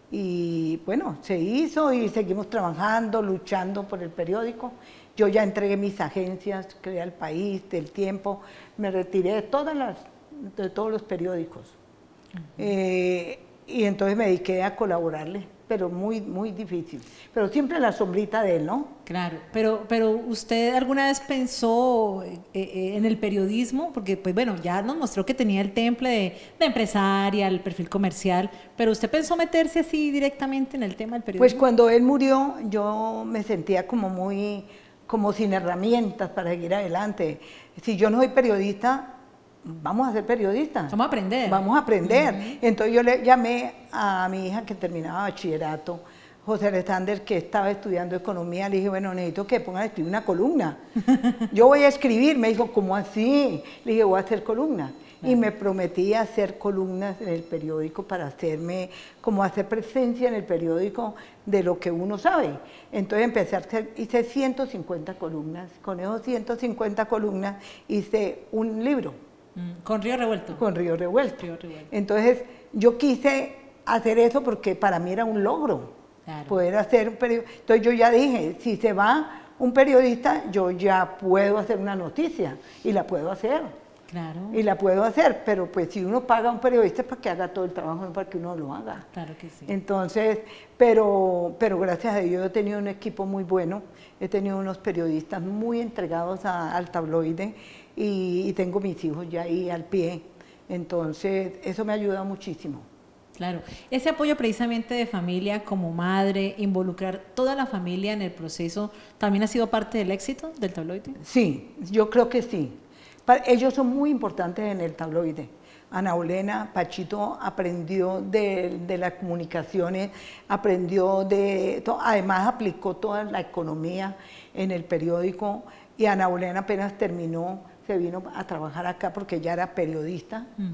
Speaker 12: Y bueno, se hizo y seguimos trabajando, luchando por el periódico. Yo ya entregué mis agencias, creé El País, del Tiempo, me retiré de, todas las, de todos los periódicos. Uh-huh. eh, y entonces me dediqué a colaborarle, pero muy, muy difícil. Pero siempre en la sombrita de él, ¿no?
Speaker 11: Claro, pero, pero ¿usted alguna vez pensó eh, eh, en el periodismo? Porque, pues bueno, ya nos mostró que tenía el temple de, de empresaria, el perfil comercial, pero ¿usted pensó meterse así directamente en el tema del periodismo?
Speaker 12: Pues cuando él murió, yo me sentía como muy, como sin herramientas para seguir adelante. Si yo no soy periodista, vamos a ser periodistas.
Speaker 11: Vamos a aprender.
Speaker 12: Vamos a aprender. Uh-huh. Entonces yo le llamé a mi hija que terminaba bachillerato, José Alexander, que estaba estudiando economía, le dije, bueno, necesito que pongan a escribir una columna. Yo voy a escribir, me dijo, ¿cómo así? Le dije, voy a hacer columnas. Uh-huh. Y me prometí hacer columnas en el periódico para hacerme, como hacer presencia en el periódico de lo que uno sabe. Entonces empecé a hacer, hice ciento cincuenta columnas. Con esos ciento cincuenta columnas hice un libro.
Speaker 11: ¿Con Río Revuelto?
Speaker 12: Con Río Revuelto.
Speaker 11: Río Revuelto.
Speaker 12: Entonces, yo quise hacer eso porque para mí era un logro, claro. poder hacer un periodista. Entonces, yo ya dije, si se va un periodista, yo ya puedo hacer una noticia, y la puedo hacer.
Speaker 11: Claro.
Speaker 12: Y la puedo hacer, pero pues si uno paga a un periodista es para que haga todo el trabajo, no para que uno lo haga.
Speaker 11: Claro que sí.
Speaker 12: Entonces, pero, pero gracias a Dios he tenido un equipo muy bueno, he tenido unos periodistas muy entregados a, al tabloide, y, y tengo mis hijos ya ahí al pie, entonces eso me ha ayudado muchísimo.
Speaker 11: Claro, ese apoyo precisamente de familia como madre, involucrar toda la familia en el proceso, ¿también ha sido parte del éxito del tabloide?
Speaker 12: Sí, yo creo que sí. Para, ellos son muy importantes en el tabloide. Ana Olena, Pachito aprendió de, de las comunicaciones, aprendió de, to, además aplicó toda la economía en el periódico, y Ana Olena apenas terminó, se vino a trabajar acá porque ella era periodista, uh-huh.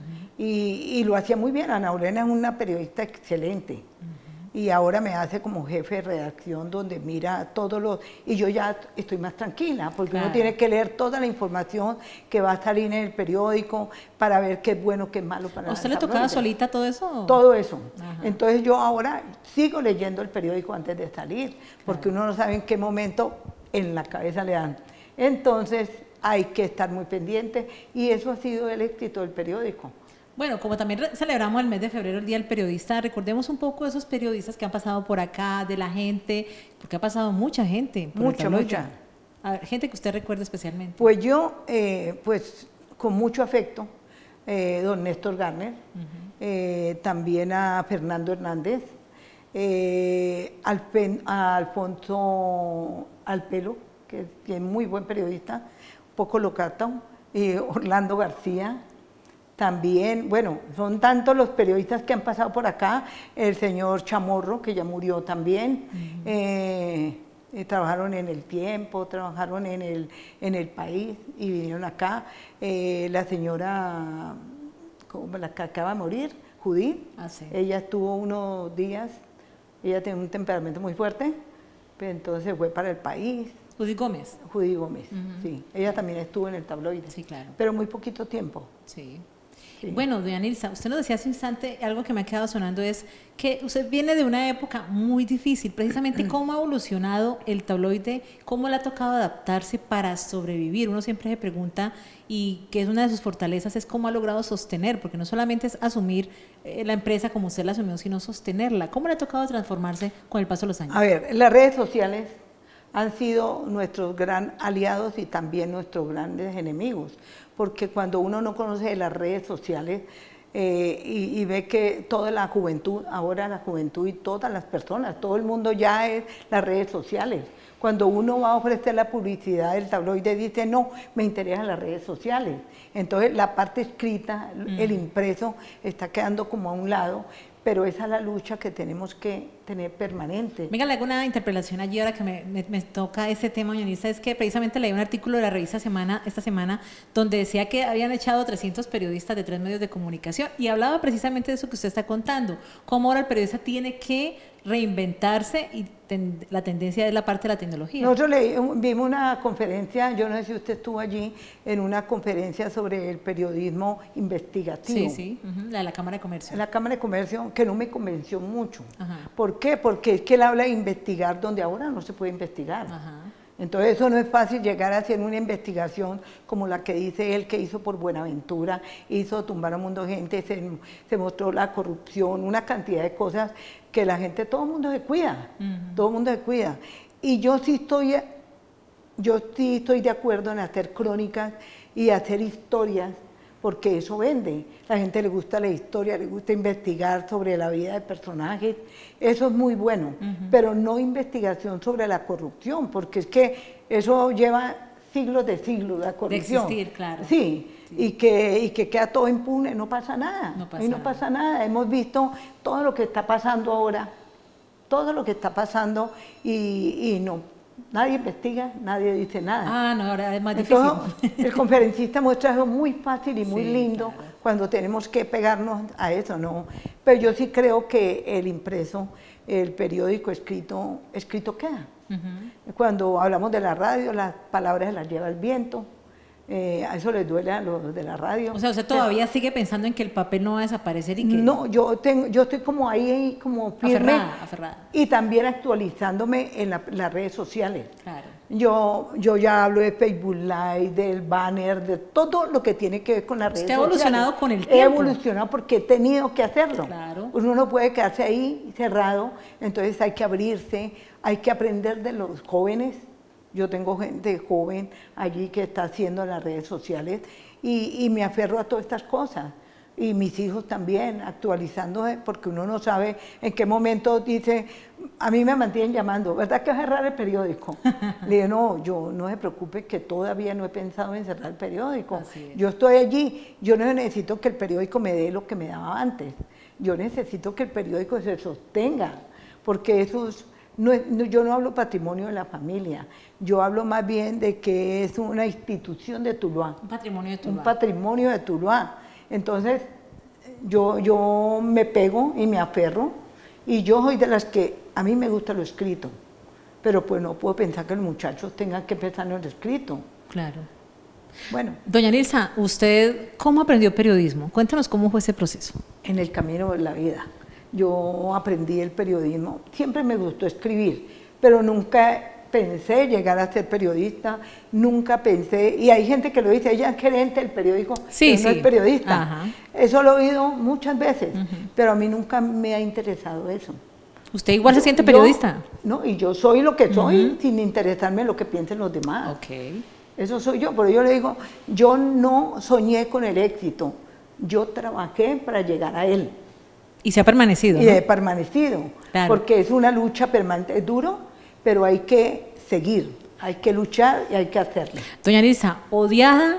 Speaker 12: y, y lo hacía muy bien. Ana Olena es una periodista excelente, uh-huh. y ahora me hace como jefe de redacción donde mira todo lo... Y yo ya estoy más tranquila, porque claro. uno tiene que leer toda la información que va a salir en el periódico para ver qué es bueno, qué es malo para...
Speaker 11: ¿A usted le tocaba solita todo eso?
Speaker 12: Todo eso. Ajá. Entonces yo ahora sigo leyendo el periódico antes de salir, porque claro. uno no sabe en qué momento en la cabeza le dan. Entonces hay que estar muy pendiente, y eso ha sido el éxito del periódico.
Speaker 11: Bueno, como también celebramos el mes de febrero, el Día del Periodista, recordemos un poco de esos periodistas que han pasado por acá, de la gente, porque ha pasado mucha gente. Por
Speaker 12: mucha, mucha.
Speaker 11: A ver, gente que usted recuerda especialmente.
Speaker 12: Pues yo, eh, pues con mucho afecto, eh, don Néstor Garner, uh-huh. eh, también a Fernando Hernández, eh, Alpen, a Alfonso Alpelo, que, que es muy buen periodista, un poco locato, eh, Orlando García, también, bueno, son tantos los periodistas que han pasado por acá, el señor Chamorro, que ya murió también, uh-huh. eh, eh, trabajaron en El Tiempo, trabajaron en el, en el País y vinieron acá, eh, la señora, como la que acaba de morir, Judith, ah, sí. ella estuvo unos días, ella tiene un temperamento muy fuerte, pero entonces fue para El País.
Speaker 11: Judith Gómez.
Speaker 12: Judith Gómez,
Speaker 11: Ujú.
Speaker 12: sí. Ella también estuvo en el tabloide.
Speaker 11: Sí, claro.
Speaker 12: Pero muy poquito tiempo.
Speaker 11: Sí.
Speaker 12: Sí.
Speaker 11: Bueno, doña Nilsa, usted nos decía hace un instante, algo que me ha quedado sonando es que usted viene de una época muy difícil, precisamente cómo ha evolucionado el tabloide, cómo le ha tocado adaptarse para sobrevivir. Uno siempre se pregunta, y que es una de sus fortalezas, es cómo ha logrado sostener, porque no solamente es asumir eh, la empresa como usted la asumió, sino sostenerla. ¿Cómo le ha tocado transformarse con el paso de los años?
Speaker 12: A ver, las redes sociales han sido nuestros gran aliados y también nuestros grandes enemigos, porque cuando uno no conoce las redes sociales eh, y, y ve que toda la juventud, ahora la juventud y todas las personas, todo el mundo ya es las redes sociales. Cuando uno va a ofrecer la publicidad del tabloide dice, no, me interesan las redes sociales. Entonces la parte escrita,
Speaker 11: Mm.
Speaker 12: el impreso, está quedando como a un lado, pero esa es la lucha que tenemos que tener permanente.
Speaker 11: Venga, le hago una interpelación allí ahora que me, me, me toca ese tema, doña Nilsa, es que precisamente leí un artículo de la revista Semana esta semana donde decía que habían echado trescientos periodistas de tres medios de comunicación y hablaba precisamente de eso que usted está contando, cómo ahora el periodista tiene que reinventarse y ten, la tendencia es la parte de la tecnología.
Speaker 12: Nosotros leí, vimos una conferencia, yo no sé si usted estuvo allí, en una conferencia sobre el periodismo investigativo.
Speaker 11: Sí, sí, uh-huh, la de la Cámara de Comercio.
Speaker 12: En la Cámara de Comercio, que no me convenció mucho.
Speaker 11: Ajá.
Speaker 12: ¿Por qué? Porque es que él habla de investigar donde ahora no se puede investigar.
Speaker 11: Ajá.
Speaker 12: Entonces eso no es fácil llegar a hacer una investigación como la que dice él que hizo por Buenaventura, hizo tumbar a un mundo de gente, se, se mostró la corrupción, una cantidad de cosas que la gente, todo el mundo se cuida,
Speaker 11: Uh-huh.
Speaker 12: todo el mundo se cuida. Y yo sí estoy, yo sí estoy de acuerdo en hacer crónicas y hacer historias, porque eso vende. La gente le gusta la historia, le gusta investigar sobre la vida de personajes, eso es muy bueno,
Speaker 11: Ujú.
Speaker 12: pero no investigación sobre la corrupción, porque es que eso lleva siglos de siglos, la corrupción.
Speaker 11: existir, claro.
Speaker 12: Sí, Y, que, y que queda todo impune, no pasa nada,
Speaker 11: No pasa
Speaker 12: ahí no
Speaker 11: nada.
Speaker 12: pasa nada. Hemos visto todo lo que está pasando ahora, todo lo que está pasando y, y no, nadie investiga, nadie dice nada.
Speaker 11: Ah, no, ahora es más
Speaker 12: Entonces,
Speaker 11: difícil.
Speaker 12: el conferencista muestra eso muy fácil y muy
Speaker 11: Sí,
Speaker 12: lindo
Speaker 11: claro.
Speaker 12: cuando tenemos que pegarnos a eso, ¿no? Pero yo sí creo que el impreso, el periódico escrito, escrito queda.
Speaker 11: Ujú.
Speaker 12: Cuando hablamos de la radio, las palabras se las lleva el viento, eh, a eso les duele a los de la radio.
Speaker 11: O sea, usted todavía sigue pensando en que el papel no va a desaparecer y que...
Speaker 12: No, yo, tengo, yo estoy como ahí, como firme.
Speaker 11: Aferrada, aferrada.
Speaker 12: Y también actualizándome en la- las redes sociales.
Speaker 11: Claro.
Speaker 12: Yo, yo ya hablo de Facebook Live, del banner, de todo lo que tiene que ver con las redes
Speaker 11: Usted ha
Speaker 12: sociales.
Speaker 11: evolucionado con el
Speaker 12: He
Speaker 11: tiempo.
Speaker 12: evolucionado porque he tenido que hacerlo.
Speaker 11: Claro.
Speaker 12: Uno no puede quedarse ahí cerrado, entonces hay que abrirse, hay que aprender de los jóvenes. Yo tengo gente joven allí que está haciendo las redes sociales y, y me aferro a todas estas cosas. Y mis hijos también, actualizándose, porque uno no sabe en qué momento dice, a mí me mantienen llamando, ¿verdad que vas a cerrar el periódico? Le digo, no, yo no se preocupe que todavía no he pensado en cerrar el periódico.
Speaker 11: Así es.
Speaker 12: Yo estoy allí, yo no necesito que el periódico me dé lo que me daba antes, yo necesito que el periódico se sostenga, porque eso es, no es- no- yo no hablo patrimonio de la familia, yo hablo más bien de que es una institución de Tuluá.
Speaker 11: Un patrimonio de Tuluá.
Speaker 12: Un patrimonio de Tuluá. Entonces, yo, yo me pego y me aferro, y yo soy de las que, a mí me gusta lo escrito, pero pues no puedo pensar que los muchachos tengan que pensar en lo escrito.
Speaker 11: Claro.
Speaker 12: Bueno,
Speaker 11: Doña Nilsa, ¿usted cómo aprendió periodismo? Cuéntanos cómo fue ese proceso.
Speaker 12: en el camino de la vida. Yo aprendí el periodismo, siempre me gustó escribir, pero nunca pensé llegar a ser periodista, nunca pensé, y hay gente que lo dice, ella es gerente del periódico,
Speaker 11: Sí,
Speaker 12: pero no
Speaker 11: sí.
Speaker 12: es periodista.
Speaker 11: Ajá.
Speaker 12: Eso lo he oído muchas veces,
Speaker 11: Ujú.
Speaker 12: pero a mí nunca me ha interesado eso.
Speaker 11: ¿Usted igual se
Speaker 12: Yo-
Speaker 11: siente
Speaker 12: yo-
Speaker 11: periodista?
Speaker 12: No, y yo soy lo que soy,
Speaker 11: Ujú.
Speaker 12: sin interesarme en lo que piensen los demás.
Speaker 11: Ok.
Speaker 12: Eso soy yo, pero yo le digo, yo no soñé con el éxito, yo trabajé para llegar a él.
Speaker 11: Y se ha permanecido,
Speaker 12: Y
Speaker 11: ¿no?
Speaker 12: he permanecido,
Speaker 11: Claro.
Speaker 12: porque es una lucha permanente, es duro, pero hay que seguir, hay que luchar y hay que hacerlo.
Speaker 11: Doña Nilsa, odiada,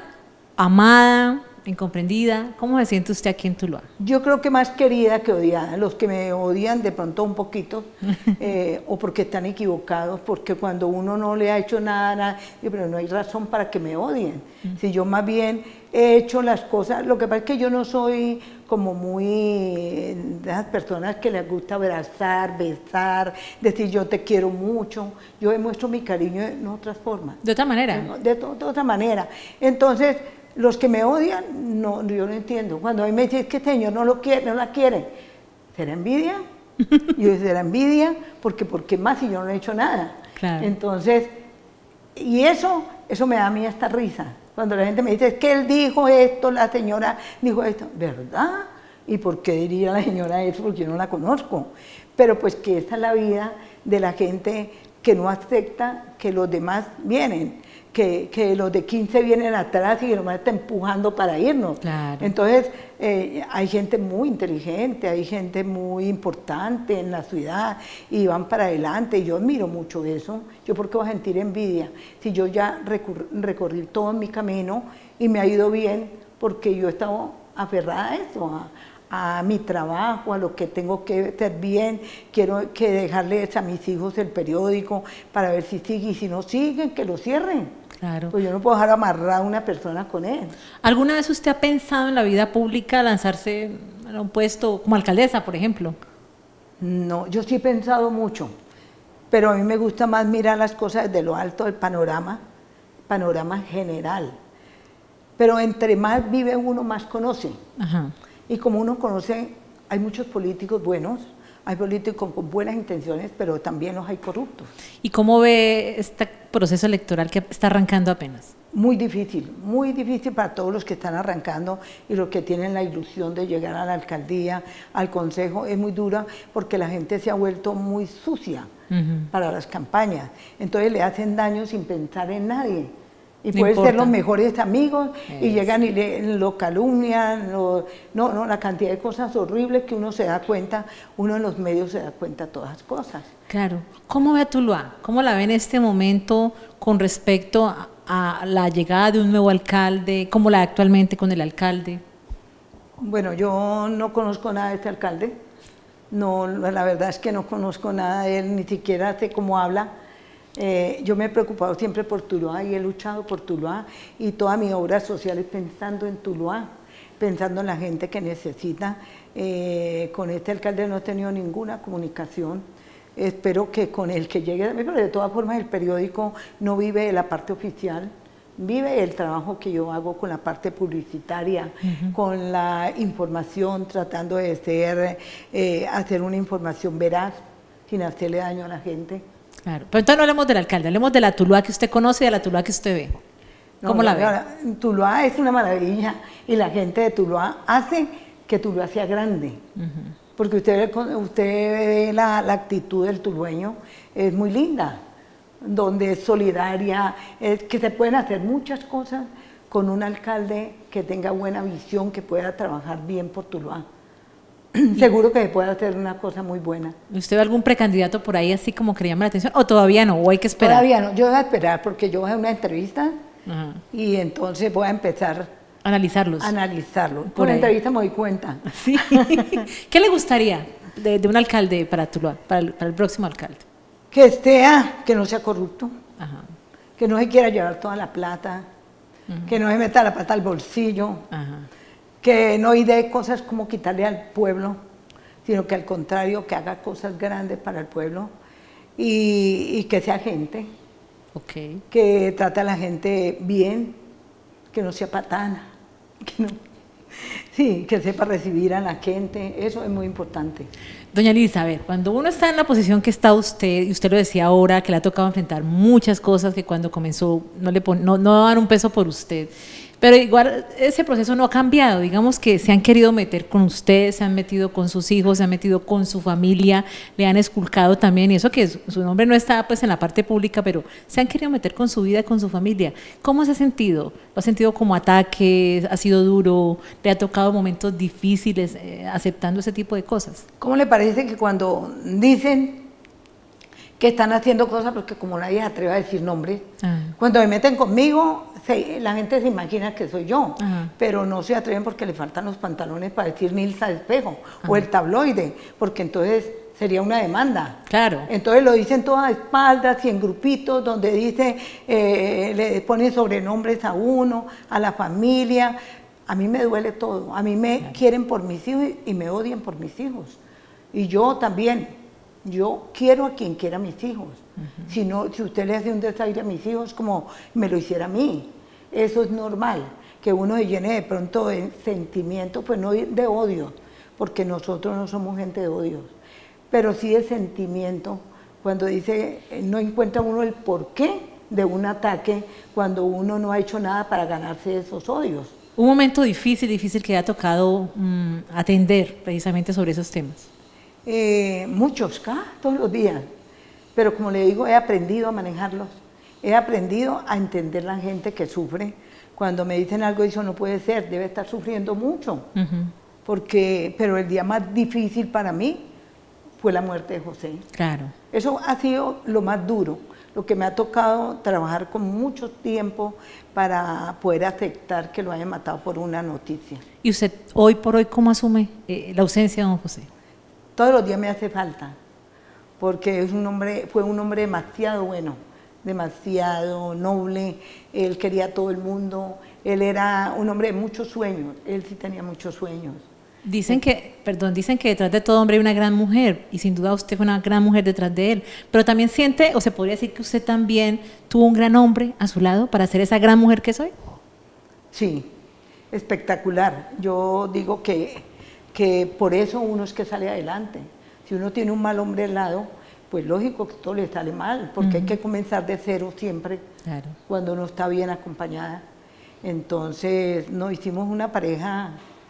Speaker 11: amada, incomprendida, ¿cómo se siente usted aquí en Tuluá?
Speaker 12: Yo creo que más querida que odiada, los que me odian de pronto un poquito, eh, o porque están equivocados, porque cuando uno no le ha hecho nada, nada, digo, pero no hay razón para que me odien. Si yo más bien he hecho las cosas, lo que pasa es que yo no soy como muy de esas personas que les gusta abrazar, besar, decir yo te quiero mucho, yo demuestro mi cariño en otras formas.
Speaker 11: ¿De otra manera?
Speaker 12: De, de, de otra manera. Entonces, los que me odian, no, yo no entiendo. Cuando a mí me dicen que este señor no lo quiere, no la quiere, ¿será envidia? Yo será envidia, porque porque más si yo no he hecho nada.
Speaker 11: Claro.
Speaker 12: Entonces, y eso, eso me da a mí hasta risa. Cuando la gente me dice, es que él dijo esto, la señora dijo esto, ¿verdad? ¿Y por qué diría la señora eso? Porque yo no la conozco. Pero pues que esta es la vida de la gente que no acepta que los demás vienen, que, que los de quince vienen atrás y que nomás está empujando para irnos.
Speaker 11: Claro.
Speaker 12: Entonces, eh, hay gente muy inteligente, hay gente muy importante en la ciudad y van para adelante, y yo admiro mucho eso. Yo, ¿por qué voy a sentir envidia? Si yo ya recorrí todo mi camino y me ha ido bien, porque yo he estado aferrada a eso, a, a mi trabajo, a lo que tengo que hacer bien, quiero que dejarles a mis hijos el periódico para ver si siguen, y si no siguen, que lo cierren.
Speaker 11: Claro.
Speaker 12: Pues yo no puedo dejar amarrada a una persona con él.
Speaker 11: ¿Alguna vez usted ha pensado en la vida pública lanzarse a un puesto como alcaldesa, por ejemplo?
Speaker 12: No, yo sí he pensado mucho, pero a mí me gusta más mirar las cosas desde lo alto del panorama, panorama general. Pero entre más vive uno, más conoce.
Speaker 11: Ajá.
Speaker 12: Y como uno conoce, hay muchos políticos buenos, hay políticos con buenas intenciones, pero también los hay corruptos.
Speaker 11: ¿Y cómo ve este proceso electoral que está arrancando apenas?
Speaker 12: Muy difícil, muy difícil para todos los que están arrancando y los que tienen la ilusión de llegar a la alcaldía, al consejo. Es muy dura porque la gente se ha vuelto muy sucia uh-huh. para las campañas. Entonces le hacen daño sin pensar en nadie. Y no pueden importa. Ser los mejores amigos y es. Llegan y le, lo calumnian, lo, no, no, la cantidad de cosas horribles que uno se da cuenta, uno en los medios se da cuenta de todas las cosas.
Speaker 11: Claro. ¿Cómo ve a Tuluá? ¿Cómo la ve en este momento con respecto a, a la llegada de un nuevo alcalde? ¿Cómo la ve actualmente con el alcalde?
Speaker 12: Bueno, yo no conozco nada de este alcalde, no, la verdad es que no conozco nada de él, ni siquiera sé cómo habla. Eh, yo me he preocupado siempre por Tuluá y he luchado por Tuluá y toda mi obra social es pensando en Tuluá, pensando en la gente que necesita. Eh, con este alcalde no he tenido ninguna comunicación, espero que con el que llegue, pero de todas formas el periódico no vive de la parte oficial, vive el trabajo que yo hago con la parte publicitaria, uh-huh. con la información, tratando de ser, eh, hacer una información veraz, sin hacerle daño a la gente.
Speaker 11: Claro, pero entonces no hablemos del alcalde, hablemos de la Tuluá que usted conoce y de la Tuluá que usted ve. ¿Cómo no, la ve? Ahora,
Speaker 12: Tuluá es una maravilla y la gente de Tuluá hace que Tuluá sea grande. Uh-huh. Porque usted, usted ve la, la actitud del tulueño, es muy linda, donde es solidaria, es que se pueden hacer muchas cosas con un alcalde que tenga buena visión, que pueda trabajar bien por Tuluá. Seguro que se puede hacer una cosa muy buena.
Speaker 11: ¿Usted ve algún precandidato por ahí así como que le llama la atención? ¿O todavía no? ¿O hay que esperar?
Speaker 12: Todavía no, yo voy a esperar porque yo voy a una entrevista Ajá. y entonces voy a empezar
Speaker 11: a analizarlos.
Speaker 12: A analizarlos. Por la entrevista me doy cuenta.
Speaker 11: Sí. ¿Qué le gustaría de, de un alcalde para Tuluá, para el, para el próximo alcalde?
Speaker 12: Que sea, que no sea corrupto, Ajá. que no se quiera llevar toda la plata, Ajá. que no se meta la pata al bolsillo. Ajá. Que no idee cosas como quitarle al pueblo, sino que al contrario, que haga cosas grandes para el pueblo y, y que sea gente,
Speaker 11: okay.
Speaker 12: que trate a la gente bien, que no sea patana, que no, sí, que sepa recibir a la gente, eso es muy importante.
Speaker 11: Doña Lisa, a ver, cuando uno está en la posición que está usted, y usted lo decía ahora, que le ha tocado enfrentar muchas cosas que cuando comenzó no le pon, no, no daban un peso por usted, pero igual ese proceso no ha cambiado, digamos que se han querido meter con usted, se han metido con sus hijos, se han metido con su familia, le han esculcado también, y eso que su, su nombre no está pues en la parte pública, pero se han querido meter con su vida y con su familia. ¿Cómo se ha sentido? ¿Lo ha sentido como ataque? ¿Ha sido duro? ¿Le ha tocado momentos difíciles eh, aceptando ese tipo de cosas?
Speaker 12: ¿Cómo le parece que cuando dicen que están haciendo cosas, porque como nadie se atreve a decir nombres, ah. cuando me meten conmigo, se, la gente se imagina que soy yo, Ajá. pero no se atreven porque le faltan los pantalones para decir Nilsa de Espejo Ajá. o el tabloide, porque entonces sería una demanda.
Speaker 11: Claro.
Speaker 12: Entonces lo dicen todas a espaldas y en grupitos donde dice, eh, le ponen sobrenombres a uno, a la familia. A mí me duele todo. A mí me claro. quieren por mis hijos y me odian por mis hijos. Y yo también. Yo quiero a quien quiera a mis hijos. Uh-huh. Si no, si usted le hace un desaire a mis hijos, como me lo hiciera a mí. Eso es normal. Que uno se llene de pronto de sentimientos, pues no de odio, porque nosotros no somos gente de odios. Pero sí de sentimiento, cuando dice, no encuentra uno el porqué de un ataque cuando uno no ha hecho nada para ganarse esos odios.
Speaker 11: Un momento difícil, difícil que ha tocado mmm, atender precisamente sobre esos temas.
Speaker 12: Eh, muchos, ¿ca? Todos los días, pero como le digo, he aprendido a manejarlos, he aprendido a entender la gente que sufre. Cuando me dicen algo, eso no puede ser, debe estar sufriendo mucho, uh-huh. porque, pero el día más difícil para mí fue la muerte de José.
Speaker 11: Claro.
Speaker 12: Eso ha sido lo más duro, lo que me ha tocado trabajar con mucho tiempo para poder aceptar que lo hayan matado por una noticia.
Speaker 11: ¿Y usted hoy por hoy cómo asume eh, la ausencia de don José?
Speaker 12: Todos los días me hace falta, porque es un hombre, fue un hombre demasiado bueno, demasiado noble, él quería a todo el mundo, él era un hombre de muchos sueños, él sí tenía muchos sueños.
Speaker 11: Dicen que, perdón, dicen que detrás de todo hombre hay una gran mujer, y sin duda usted fue una gran mujer detrás de él, pero también siente, o se podría decir que usted también tuvo un gran hombre a su lado para ser esa gran mujer que soy.
Speaker 12: Sí, espectacular. Yo digo que, que por eso uno es que sale adelante. Si uno tiene un mal hombre al lado, pues lógico que todo le sale mal, porque uh-huh. hay que comenzar de cero siempre, claro. cuando uno está bien acompañada. Entonces, nos hicimos una pareja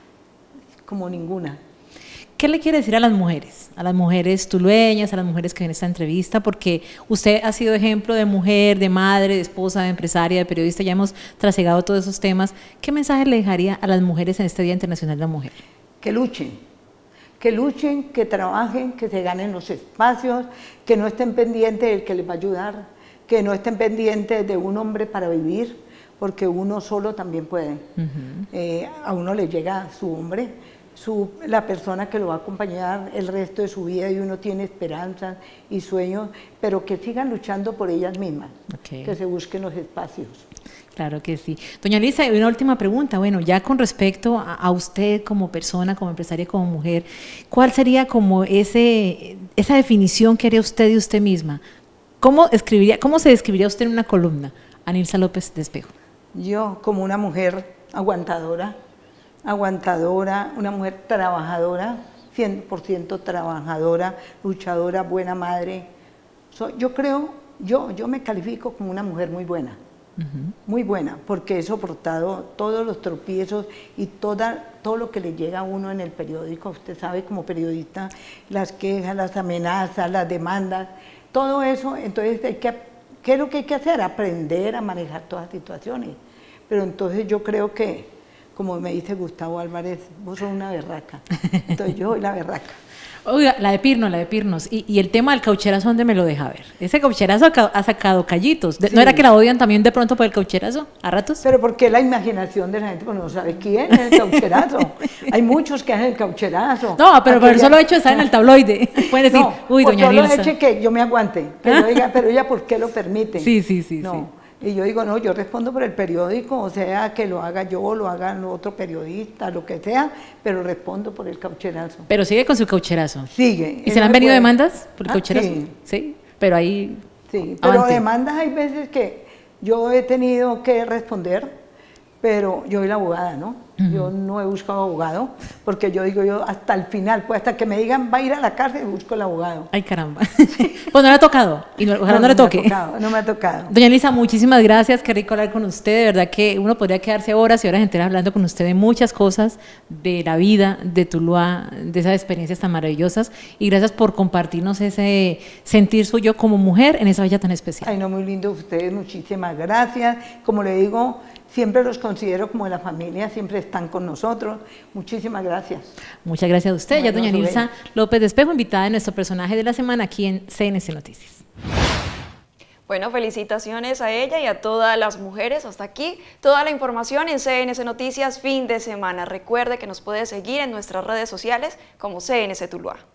Speaker 12: como ninguna.
Speaker 11: ¿Qué le quiere decir a las mujeres? A las mujeres tulueñas, a las mujeres que ven esta entrevista, porque usted ha sido ejemplo de mujer, de madre, de esposa, de empresaria, de periodista, ya hemos trasegado todos esos temas. ¿Qué mensaje le dejaría a las mujeres en este Día Internacional de la Mujer?
Speaker 12: Que luchen, que luchen, que trabajen, que se ganen los espacios, que no estén pendientes del que les va a ayudar, que no estén pendientes de un hombre para vivir, porque uno solo también puede. Uh-huh. eh, a uno le llega su hombre, su, la persona que lo va a acompañar el resto de su vida, y uno tiene esperanzas y sueños, pero que sigan luchando por ellas mismas, okay. que se busquen los espacios.
Speaker 11: Claro que sí. Doña Lisa, una última pregunta, bueno, ya con respecto a, a usted como persona, como empresaria, como mujer, ¿cuál sería como ese, esa definición que haría usted de usted misma? ¿Cómo, escribiría, ¿Cómo se describiría usted en una columna a Nilsa López de Espejo?
Speaker 12: Yo, como una mujer aguantadora, aguantadora, una mujer trabajadora, cien por ciento trabajadora, luchadora, buena madre. So, yo creo, yo, yo me califico como una mujer muy buena, uh-huh. muy buena, porque he soportado todos los tropiezos y toda, todo lo que le llega a uno en el periódico. Usted sabe, como periodista, las quejas, las amenazas, las demandas, todo eso. Entonces, hay que, ¿qué es lo que hay que hacer? Aprender a manejar todas las situaciones. Pero entonces yo creo que, como me dice Gustavo Álvarez, vos sos una berraca. Entonces yo soy la berraca.
Speaker 11: Oiga, la de Pirnos, la de Pirnos. Y, y el tema del caucherazo, ¿dónde me lo deja ver? Ese caucherazo ha, ha sacado callitos. ¿No sí. era que la odian también de pronto por el caucherazo, a ratos?
Speaker 12: Pero porque la imaginación de la gente, pues no sabe quién es el caucherazo. Hay muchos que hacen el caucherazo.
Speaker 11: No, pero por el solo hecho de estar en el tabloide. Pueden decir,
Speaker 12: no,
Speaker 11: uy, doña Nilsa.
Speaker 12: Solo hecho que yo me aguante. Pero ella, pero ella, ¿por qué lo permite?
Speaker 11: Sí, sí, sí.
Speaker 12: No.
Speaker 11: sí.
Speaker 12: Y yo digo, no, yo respondo por el periódico, o sea, que lo haga yo, lo haga otro periodista, lo que sea, pero respondo por el caucherazo.
Speaker 11: Pero sigue con su caucherazo.
Speaker 12: Sigue.
Speaker 11: ¿Y se le han venido puede... demandas por el
Speaker 12: ah,
Speaker 11: caucherazo?
Speaker 12: Sí.
Speaker 11: Sí, pero ahí...
Speaker 12: Sí, pero avante. Demandas hay veces que yo he tenido que responder, pero yo soy la abogada, ¿no? Uh-huh. Yo no he buscado abogado, porque yo digo yo hasta el final, pues hasta que me digan va a ir a la cárcel, busco el abogado.
Speaker 11: Ay, caramba. Pues no le ha tocado, y no, ojalá no, no, no le toque.
Speaker 12: Me ha tocado, no me ha tocado.
Speaker 11: Doña Lisa, muchísimas gracias, qué rico hablar con usted, de verdad que uno podría quedarse horas y horas enteras hablando con usted de muchas cosas, de la vida, de Tuluá, de esas experiencias tan maravillosas, y gracias por compartirnos ese sentir suyo como mujer en esa valla tan especial.
Speaker 12: Ay, no, muy lindo ustedes, muchísimas gracias. Como le digo, siempre los considero como de la familia, siempre están con nosotros. Muchísimas gracias.
Speaker 11: Muchas gracias a usted. Bueno, ya doña Nilsa López de Espejo, invitada de nuestro personaje de la semana aquí en C N C Noticias.
Speaker 10: Bueno, felicitaciones a ella y a todas las mujeres. Hasta aquí toda la información en C N C Noticias fin de semana. Recuerde que nos puede seguir en nuestras redes sociales como C N C Tuluá.